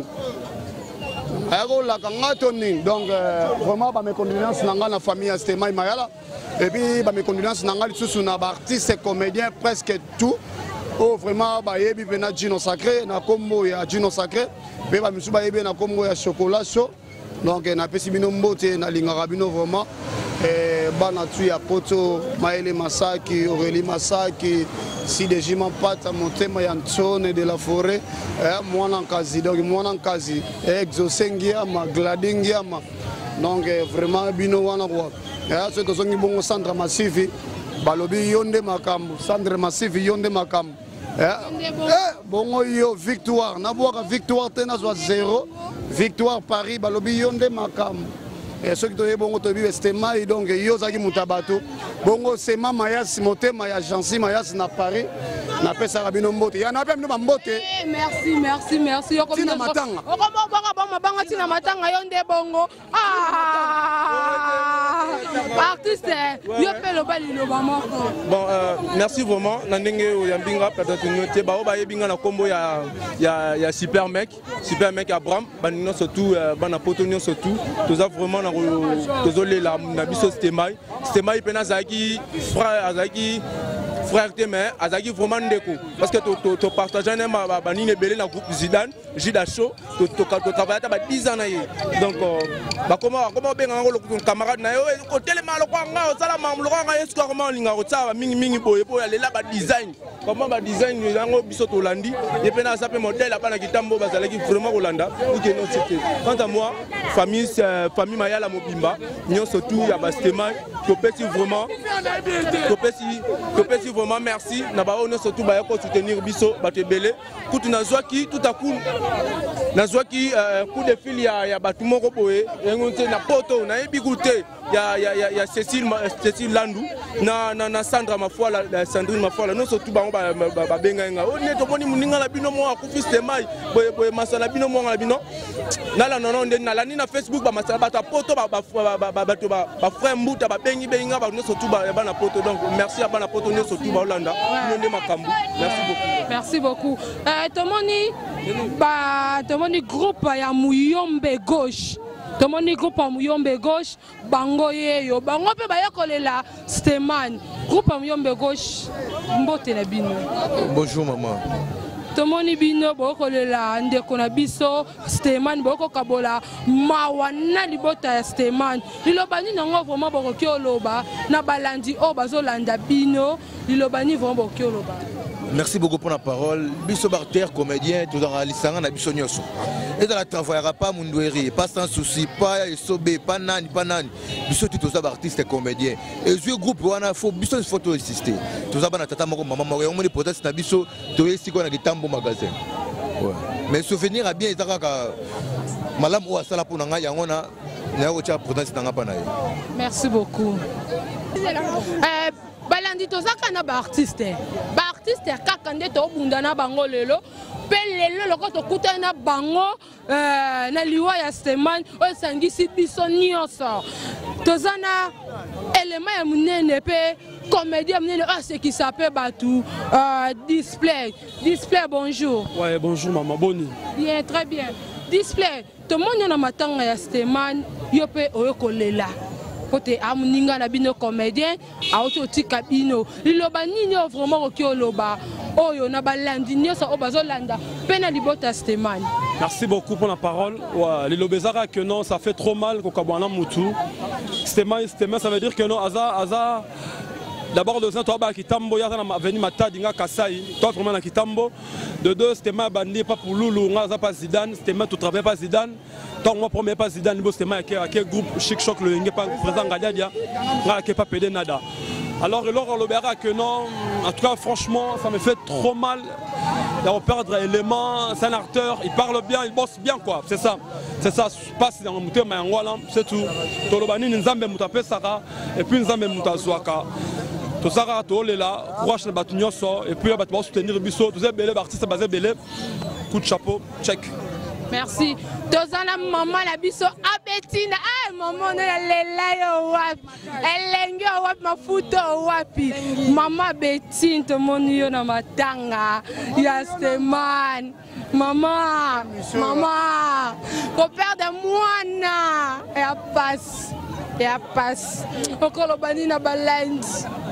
ayako la kanga to nini donc vraiment ba mes condoléances na nga na famille ya Stemai Mayala et puis ba mes condoléances na nga lisusu na ba artiste comédien presque tout. Oh vraiment ba yebi pena Gino Sacré na kombo ya Gino Sacré pe ba misu ba yebi na kombo ya Chocolat Chaud donc na pesi bino mbote na lingaka bino vraiment eh bana tu ya poto Maele Masaki Aurélie Masaki si de jima pata motema ya Ntone de la forêt eh mwana nkazi donc mwana nkazi exosengia ma gladingia ma donc vraiment bino wana kwa eh so to songi bongo centre massif balobi yonde makambo centre massif yonde makambo eh bongo yo victoire na boka victoire tena zo zéro victoire Paris balobi yonde makambo et ceux qui doivent bongo to bi Stemai donc yo zaki mutabato bongo sema mayas motema ya Jansi mayas na Paris na pesa rabino mbote ya na pe mno mbote merci merci merci yo comme tina matanga o ko bonga bonga banga tina matanga yonde bongo ah artiste yo pe lo bali lo ba moko bon euh, merci vraiment na ndenge o yambinga peut-être noté ba o ba yebinga na kombo ya ya ya super mec super mec Abraham banino surtout bana potonio surtout tous a vraiment na tozole la na biso Stemai Stemai pena zaki frère azaki frère mais azaki vraiment ndeko parce que to to partager na ba nini belé na groupe Zidane Jida Show to to to travailler ta ba dix ans na ye donc ba comment comment benga ngolo camarade na yo ko telema lo kwa nga osala mamlo kwa nga yesu comment linga ko tsaba mingi mingi boye boye lela ba design comment ba design yango biso to landi ye pena ça pe modèle apana kitambo bazalaki vraiment Holanda ou que non c'était quant à moi famille famille Mayala Mobimba nyo surtout ya ba Stemai to petit vraiment to petit to petit vraiment merci na ba on surtout ba ko soutenir biso ba te belé tout na zwaki tout à coup na zwaki coup de fil ya ya batu moko boye ngonte na poto na yebi goûter ya ya ya ya Cécile Cécile Landu na na na Sandra Mafuala Sandrine Mafuala non surtout bango ba ba benga nga o ne to moni muninga la bino mo akufi stemai boye boye masala bino mo la bino na la non na la ni na Facebook ba masala ba ta poto ba ba ba ba ba frère Mbuta ba bengi benga ba non surtout ba ba na poto donc merci à ba na poto non surtout ba Olanda ne makambu merci beaucoup merci beaucoup euh tomoni ba tomoni groupe ya Muyombe gauche tomoni groupe ya Muyombe gauche bango yeyo bango pe ba yakolela Steman groupe ya Muyombe gauche mbote na bino. Bonjour maman. Tomoni bino bokolela ndeko na biso Steman boko kabola mawana libota ya Steman lilobani nango vraiment bokoki oloba na balandi o bazolanda bino lilobani vraiment bokoki oloba. Merci beaucoup pour la parole. Biso Barter, comédien, tout dans la liste, na biso nyoso. Et dans la travaillera pas mundoueri, pas sans souci, pas sobé, pas nani, pas nani. Biso tout ça artiste et comédien. Et le groupe wana faut biso photo assister. Tout ça bana tata moko maman moko on me proteste na biso to ici qu'on a des tambo magasin. Ouais. Mais souvenir à bien ezaka malam ou asala pour nanga yangona na yo cha proteste nanga pa na ye. Merci beaucoup. Euh balandi tozaka na ba artiste. Ba artiste kaka nde to bundana bango lelo. Pe lelo loko to kutana bango euh na liwa ya Steman o sangisi biso nyonso. Tozana élément ya munene pe comédien munene ah ce qui s'appelle Batu euh display. Display bonjour. Ouais, bonjour maman, boni. Bien, très bien. Display. Tout le monde na matanga ya Steman yo pe oyokolela. Côté amuninga na bino comédien a auto tika bino liloba nini vraiment okio loba oyo na balandi nyoso obazolanda pena libota Steman. Merci beaucoup pour la parole. Ouais, les lobezara que non, ça fait trop mal qu'au Kabwana Moutou. Steman, Steman, ça veut dire que non, Aza, Aza. D'abord, de toi, Kitambo, il y a venu Mata Dinga Kasai, toi vraiment na Kitambo. De deux, c'était ma bandit, pas pour Loulou, on n'a pas Zidane, c'était ma tout travail pas Zidane. Tant moi, premier pas Zidane, c'était ma quel groupe Chic Choc, le Yenge, pas présent Gadiadia, qui n'est pas pédé nada. Alors, alors, le Béra que non, en tout cas, franchement, ça me fait trop mal. Il va perdre élément, c'est un acteur, il parle bien, il bosse bien quoi, c'est ça. C'est ça, passe dans le moteur, mais en voilà, c'est tout. Tolobani, Nzambe Moutapé Sara, et puis Nzambe Moutazouaka. Tout ça, tout est là, courage le bâtonnier et puis on va soutenir le biseau, tous les belles artistes basés belé. Coup de chapeau, check. Merci. Tozana maman la biso abetina ah maman na lela yo wapi. Elenge wapi mafuto wapi. Maman Betine to moni yo na matanga. Ya Steman. Maman, maman. Ko perdre mwana. Ya passe. Ya passe. Okolo bani na balandi.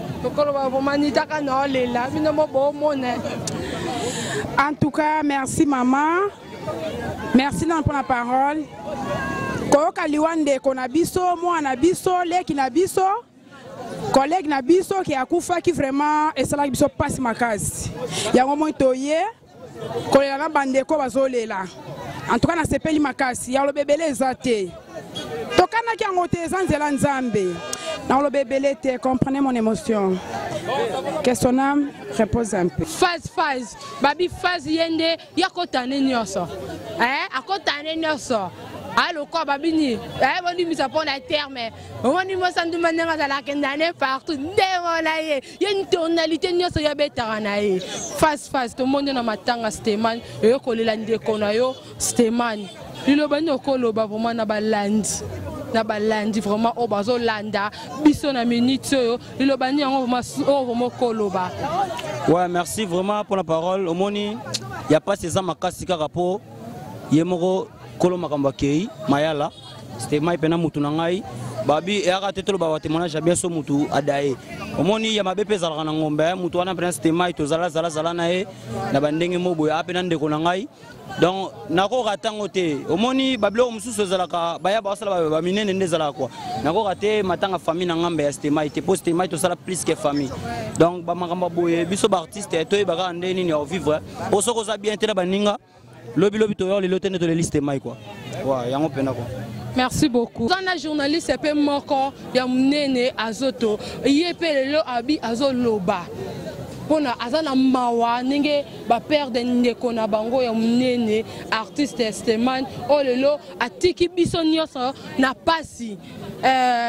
En tout cas, merci maman. Merci pour la parole. Koyoka liwande konabiso, moi nabiso, leki nabiso, collègue nabiso qui a kufa qui vraiment et ça la biso passe ma case. Ya ngomo toye, kolela na bandeko bazolela. En tout cas na sepeli makasi, ya lo bebele zate. Tokana ki angote zanzela nzambe. Dans le bébé, comprenez mon émotion. Que son âme repose un peu. Phase, phase. Babi phase yende, yakotane nyoso. Eh, akotane nyoso. Allo quoi babini? Eh, on dit mise à point à terme. On dit moi ça nous mène à la kendane partout. Démolaye. Il y a une tonalité nyoso ya betaranaye. Phase, phase. Tout le monde na matanga Steman. Et yo kolelande konayo Steman. Lilo bani okolo ba vraiment na balandi. Na balandi vraiment o bazolanda biso na minute yo lilo bani yango vraiment koloba. Ouais, merci vraiment pour la parole. Omoni il y a pas ces amakasi karapo yemoro kolo makambo kei mayala c'était mai pena mutu na ngai babi e aka tetolo ba témoignage bien so mutu adaye omoni ya mabepe zala na ngombe mutu wana pena c'était mai to zala zala zala na e na bandenge mobo ya pena ndeko na ngai. Donc nako ratango te omoni bablo mususu zalaka baya basala ba minene ndezala kwa nako rate matanga famille na ngambe ya Steman te poste mai to sala plus que famille. Donc ba makamba boye biso ba artiste to ba ande nini au vivre osoko za bien te na baninga lobi lobi to yo le lotene to le liste mai quoi. Wa yango pena quoi. Merci beaucoup. Quand un journaliste est peu moko ya munene azoto yepele lo abi azoloba. Pona azana mawa ninge ba perdre ndeko na bango ya munene artiste Steman o lelo atiki biso nyoso na pasi euh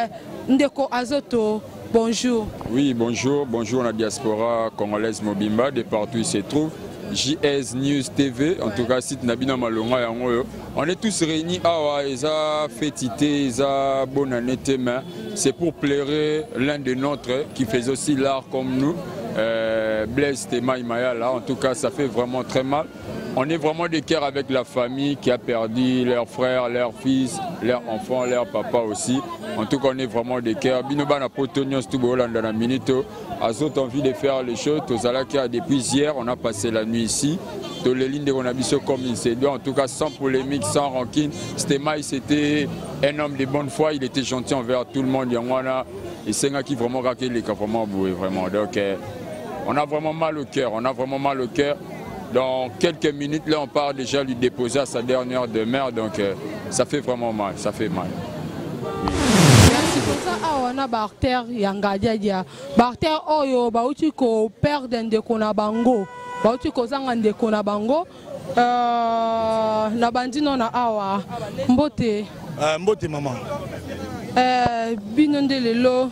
Ndeko Azoto, bonjour. Oui, bonjour. Bonjour la diaspora congolaise Mobimba, de partout où il se trouve. J S News T V, en tout cas, site Nabina Malonga Yango. On est tous réunis à Eza Fétité, Eza bonne année, mais c'est pour plaire l'un de nôtres qui fait aussi l'art comme nous, euh, Blaise Tema Imayala. En tout cas, ça fait vraiment très mal. On est vraiment de cœur avec la famille qui a perdu leurs frères, leurs fils, leurs enfants, leurs papas aussi. En tout cas, on est vraiment de cœur. Binoba na potonyo stubolanda na minito. Azot envie de faire les choses. Tozalaka depuis hier, on a passé la nuit ici. Tous les lignes de Ronabiso comme il s'est dit. En tout cas, sans polémique, sans rancune. Stémaï, c'était un homme de bonne foi. Il était gentil envers tout le monde. Et c'est un qui vraiment raqué les cas vraiment boué vraiment. Donc, on a vraiment mal au cœur. On a vraiment mal au cœur. Dans quelques minutes, là, on part déjà lui déposer à sa dernière demeure. Donc, euh, ça fait vraiment mal. Ça fait mal. Merci pour ça. Ah, on a Barter Yangadia. Barter Oyo, Bauti ko perdre de Konabango. Bauti ko zanga de Konabango. Euh, na bandino na awa. Mbote. Mbote maman. Euh, binonde lelo.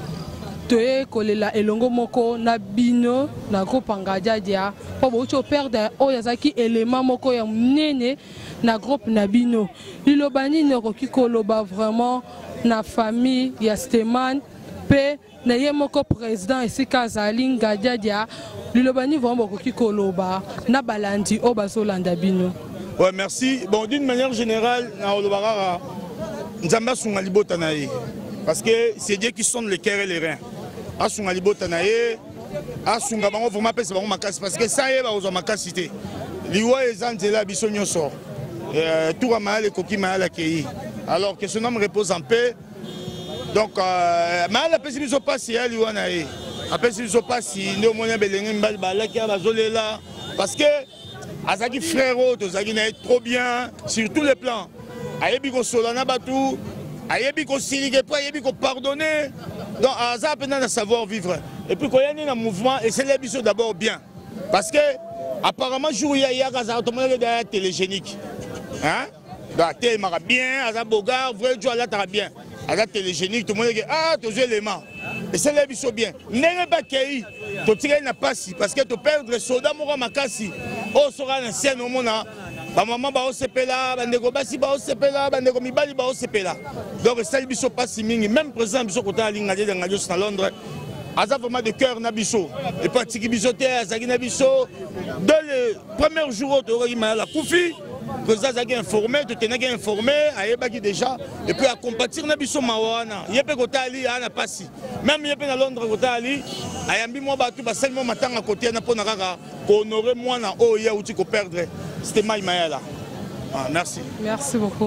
Toye kolela elongo moko na bino na groupe Angadia po bocho perdre oyazaki élément moko ya munene na groupe na bino lilobani ne koki koloba vraiment na famille ya Steman pe na ye moko président esika azali Ngadia lilobani vraiment koki koloba na balandi o bazolanda bino. Ouais, merci. Bon, d'une manière générale na olobara nzamba sunga libota na ye parce que c'est Dieu qui sonne les cœurs et les reins. Asunga libota na ye asunga bango vraiment pesa bango makasi parce que ça ye ba ozo makasi te liwa ezanzela biso nyoso euh tout ma le koki ma la kei alors que son homme repose en paix donc euh, ma la pesi biso pasi ya liwa na ye apesi biso pasi ndo monya belenge mbali balaki abazolela parce que azaki frère to zaki na trop bien sur tous les plans ayebi ko solana batu ayebi ko silike po ayebi ko pardonner. Donc, ça a besoin de savoir vivre. Et puis, quand il y a un mouvement, et c'est l'émission d'abord bien. Parce que, apparemment, jour il y a un télégénique. Hein? Donc, il y a bien, il y a un bogard, vrai, il y a bien. Il y a un télégénique, tout le monde dit, ah, tu as éléments. Et c'est l'émission bien. N'est pas qu'il tu n'as pas si. Parce que tu perds le soldat, tu makasi. Oh, sera un ancien au monde. Ba maman ba osepela ba ndeko basi ba osepela ba ndeko mibali ba osepela donc ça biso passe mingi même président biso kota linga de ngadio na Londres aza vraiment de cœur na biso et pratique biso te azaki na biso dans le premier jour to ki mala kufi président azaki informé to tenaki informé ayebaki déjà et puis à compatir na biso mawana yepe kota ali ana pasi même yepe na Londres kota ali ayambi mo batu ba seulement matanga côté na pona kaka ko honorer moi na o ya uti ko perdre. C'était Maïmaïla. Ah, merci. Merci beaucoup.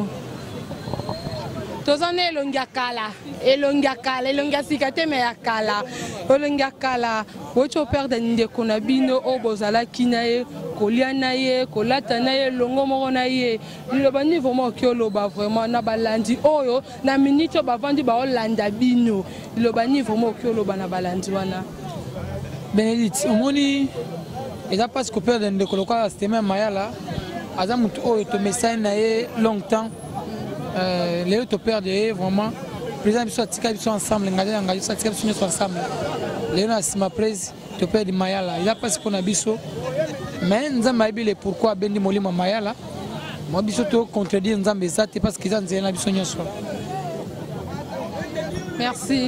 Tozane elongiakala, elongiakala, elongiasikate me yakala, elongiakala. Wocho perde ndeko na bino o bozala kinaye, kolia na ye, kolata na ye, longo moko na ye. Lilobani vraiment kioloba vraiment na balandi oyo na minito bavandi ba olanda bino. Lilobani vraiment kioloba na balandi wana. Benedict, omoni eza parce que perdre de coloca Steman Mayala aza mutu oyo to message na ye longtemps euh les to perdre vraiment président biso atika biso ensemble ngadia ngadia biso atika biso nyonso ensemble les na sima prise to perdre Mayala il a parce qu'on a biso mais nzambe ayebile pourquoi bendi molimo Mayala moi biso to contredire nzambe ça te parce qu'ils ont nzela biso nyonso. Merci.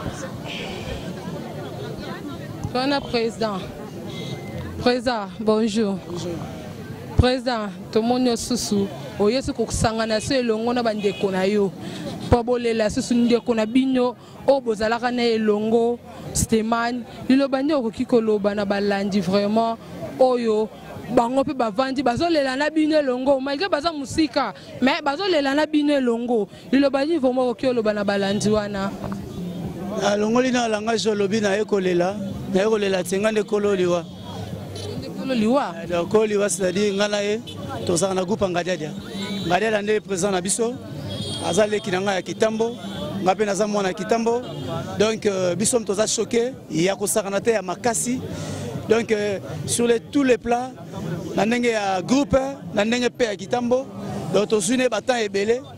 Bon président. Président, bonjour. Bonjour. Président, tout le monde est sous. Oye se kusangana se longo na bandeko na yo. Pabole la susu ndeko na bino o bozalaka na elongo Steman. Lilo bandi okiko loba na balandi vraiment oyo bango pe bavandi bazolela na bino elongo malgré baza musika mais bazolela na bino elongo. Lilo bandi vraiment okiko loba na balandi wana. Alongoli na langa jolobi na ekolela na ekolela tsengande kololiwa. Liwa donc liwa c'est-à-dire ngana ye to sa na groupe Ngadia Ngadia ndé président na biso azale kinanga ya kitambo ngape na za mwana kitambo donc euh, biso to za choqué ya ko sakana te ya makasi donc euh, sur les tous les plans na ndenge ya groupe na ndenge pe ya kitambo donc to sune batan ebele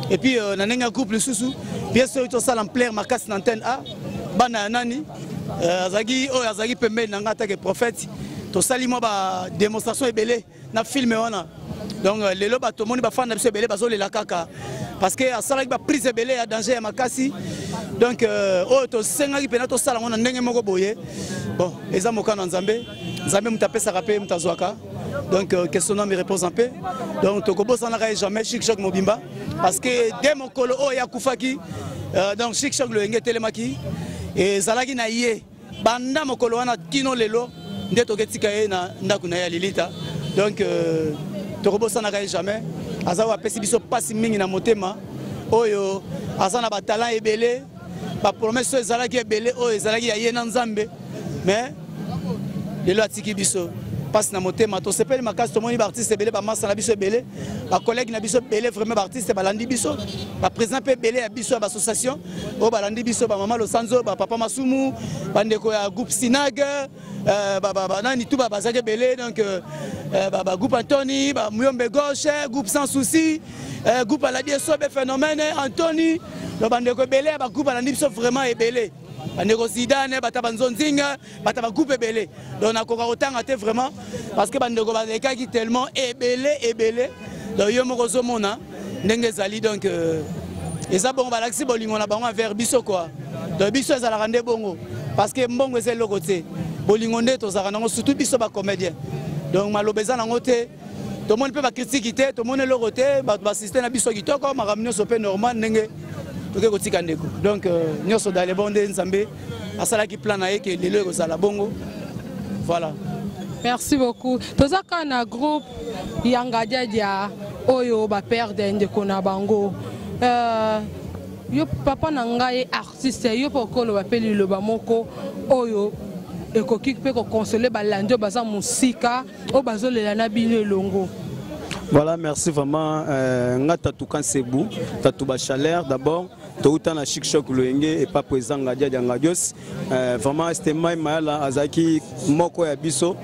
et puis euh, na ndenge groupe lisusu bien sûr to sala en plaire makasi na antenne A bana nani euh, azaki oyo azaki pembeni na nga take prophète to sali mo ba démonstration ebele na film wana donc euh, lelo ba to moni ba fan na biso ebele bazolela kaka parce que asalaki ba prise ebele ya danger ya makasi donc euh, oyo to sengaki pena to sala ngona ndenge moko boye bon eza mokano nzambe nzambe mutapesaka pe mutazwaka donc euh, que son nom me repose en paix donc tokobo sana ka jamais Chic Choc Mobimba parce que dès mon kolo o ya kufaki euh, donc Chic Choc le ngé telemaki et zalaki na ye banda mokolo wana kino lelo nde toketika ye na ndaku na ya lilita donc euh, tokobo sana ka jamais azawa pesi biso pasi mingi na motema oyo azana ba talent ebele ba promesse ezalaki ebele oyo ezalaki ya ye na nzambe mais lelo atiki biso passe na motema to sepeli makasi to moni ba artiste belé ba massa na biso belé ba collègue na biso belé vraiment ba artiste ba landi biso ba président pe belé ya biso ba association o ba landi biso ba mama Losanzo ba papa Masumu ba ndeko ya groupe Sinag euh ba ba nani tout ba bazake belé donc euh ba ba groupe Anthony ba Muyombe Gauche groupe Sans Souci euh groupe la Sobe Phénomène Anthony lo ba ndeko belé ba groupe landi biso vraiment e belé bandeko Zidane bataba nzonzinga bataba groupe belé donc nakoka kotanga te vraiment parce que bandeko balekaki tellement ebele ebele donc yo moko zomona ndenge ezali donc eza bongo balakisi bolingo na bango vers biso quoi donc biso ezalaka nde bongo parce que mbongo eza eloko te bolingo nde tozalaka nango surtout biso ba comédien donc maloba eza nango te tomoni mpe bakritiki te tomoni eloko te bato basiste na biso kitoko makambo nyonso mpe normal ndenge donc nous sommes dans les bons nzambe asala ki plan na ye ke lelo ekozala bongo voilà. Merci beaucoup. Tozaka na groupe Yanga Dia oyo ba perdre ndeko na bango. Euh yo papa na ngai artiste yo pokolo ba peli lo ba moko oyo ekoki pe ko consoler ba lando baza musika o bazolela na bino longo. Voilà, merci vraiment. Nga Tatoukan Sebou, Tatouba Chaleur d'abord. Touta na Chic Choc Loenge et pas présent Ngadia Diangadios. Vraiment, c'était Maï Maala Azaki Moko ya Biso.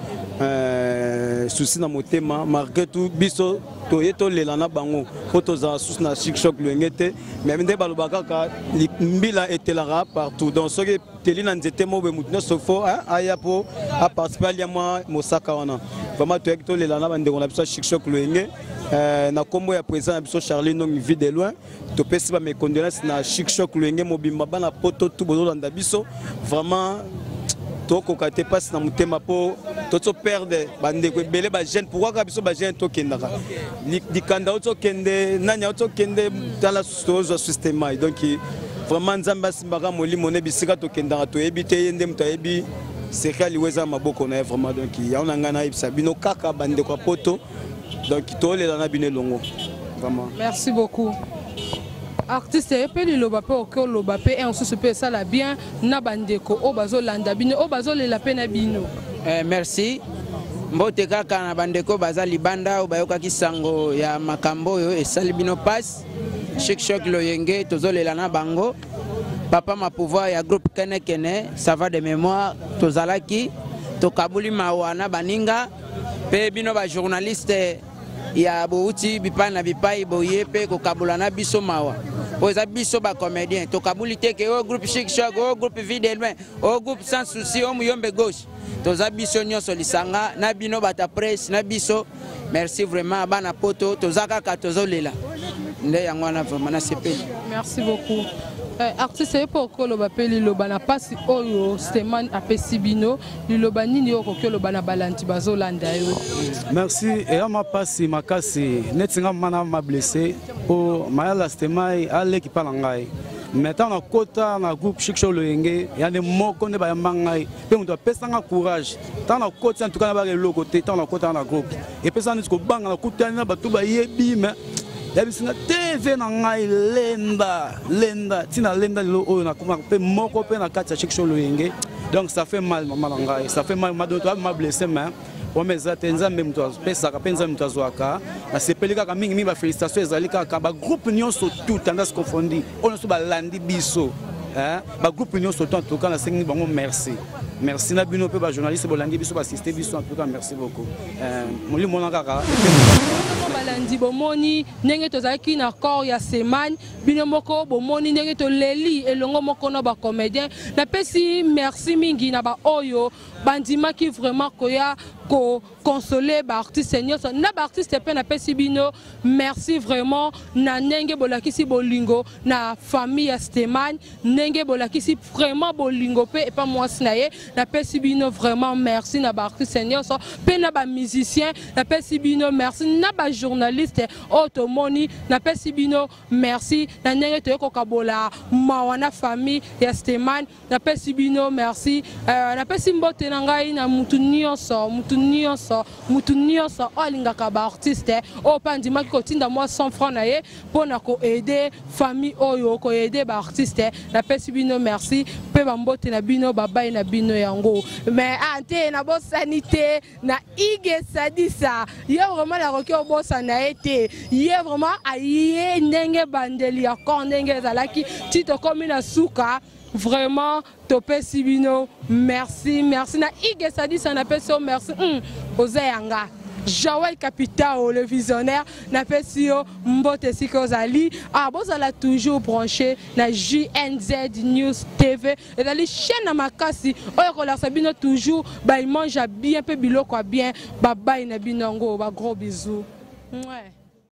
Souci na motema, malgré tout, Biso, Toyeto Lelana Bango, Kotoza Sous na Chic Choc Loenge. Mais Mende Balobaka, Mbila était là partout. Donc, ce qui est là, c'était mauvais moutons, sauf Ayapo, à participer à Liama, Mosaka. Vraiment, Toyeto Lelana Bango, on a besoin de Chic Choc Loenge. Na kombo ya président na biso Charlie Nong vie de loin to pesi ba mes condoléances na Chic Choc Loenge Mobimba bana poto tout bolanda biso vraiment to kokate passe na mutema po to to perdre bande ko belé ba jeune pourquoi ka biso ba jeune to kendaka di kanda to kende nanya to kende dans la chose système donc vraiment nzamba simbaka molimo ne bisika to kendaka to ebite yende mta ebi c'est kali weza maboko na vraiment donc ya on ngana ibisa bino kaka bande ko poto. Donc, vraiment. Merci beaucoup. Artiste, et puis le bapé au cœur, le bapé, et on se peut ça la bien, Nabandeko, Obazo Landabino, Obazo le lapin Nabino. Merci. Mbote kaka na bandeko baza libanda obayoka kisango ya makambo yo esalibino pass Chic Choc Loenge tozolela na bango papa ma pouvoir ya groupe Kene Kene ça va de mémoire tozalaki tokabuli mawana baninga pe bino ba journaliste ya bouti bipa na bipai boye pe ko kabula na biso mawa oza biso ba comédien to kabuli te ke o groupe Chic Choc o groupe Vide Loin o groupe Sans Souci o Muyombe Gauche toza biso nyonso lisanga na bino bata presse na biso merci vraiment bana poto tozaka ka tozolela nde yango na vraiment na sepeli. Merci beaucoup. Artiste pour le bapeli le bana passe oyo Stéman apesi bino liloba nini oko ke le bana balanti bazolanda yo. Merci et ma passe makasi netinga mana ma blessé o mayala Stéman ale ki palangai maintenant na kota na groupe Chic Choc Loenge ya ne moko ne ba yambangai pe on doit pesanga courage tant na kota en tout cas na ba le côté tant na kota na groupe et pesa ni ko banga na kota na batu ba yebi mais yabisinga T V na ngai lenda lenda tina lenda lo oyo na kuma pe moko pe na kati ya Chic Choc Loenge donc ça fait mal maman ngai ça fait mal madoto m'a blessé mais on me za tenza même toi pesa ka penza mtu azwaka na sepelika ka mingi mingi ba félicitations ezalika ka ba groupe nyonso tout tendance confondue on so ba landi biso hein ba groupe nyonso tout en tout cas na sengi bango merci. merci na bino pe ba journaliste bolandi biso ba assister biso en tout cas merci beaucoup euh moli mona kaka balandi bomoni ndenge tozalaki na corps ya semaine bino moko bomoni ndenge toleli elongo moko na ba comédien na pesi merci mingi na ba oyo bandimaki vraiment koya ko consoler ba artiste senior na ba artiste pe na pesi bino merci vraiment na ndenge bolakisi bolingo na famille ya Steman ndenge bolakisi vraiment bolingo pe et pas moi sinaye na pesi bino vraiment merci na ba artiste senior so pe na ba musicien na pesi bino merci na ba journaliste automoni na pesi bino merci na ndenge to ko kabola mawana famille ya Steman na pesi bino merci euh, na pesi mbote na ngai na mutu nyonso mutu nyonso mutu nyonso olingaka ba artiste o pandima ko tinda moi cent francs na ye pona ko aider famille oyo ko aider ba artiste na pesi bino merci pe ba mbote na bino babai na bino yango mais ante na bo sanité na ige sadisa ye vraiment la roki obosa na été ye vraiment aye ndenge bandeli ya ko ndenge zalaki tito komi na suka vraiment topé sibino merci merci na ige sadisa na peso merci mm, ozayanga Joël Capitao le visionnaire na pesio mbote sikozali ah bozala toujours branché na J N Z News T V et dans les chaînes na makasi oyo ko la sabino toujours ba il mange bien peu biloko bien bye bye na binongo ba gros bisous ouais.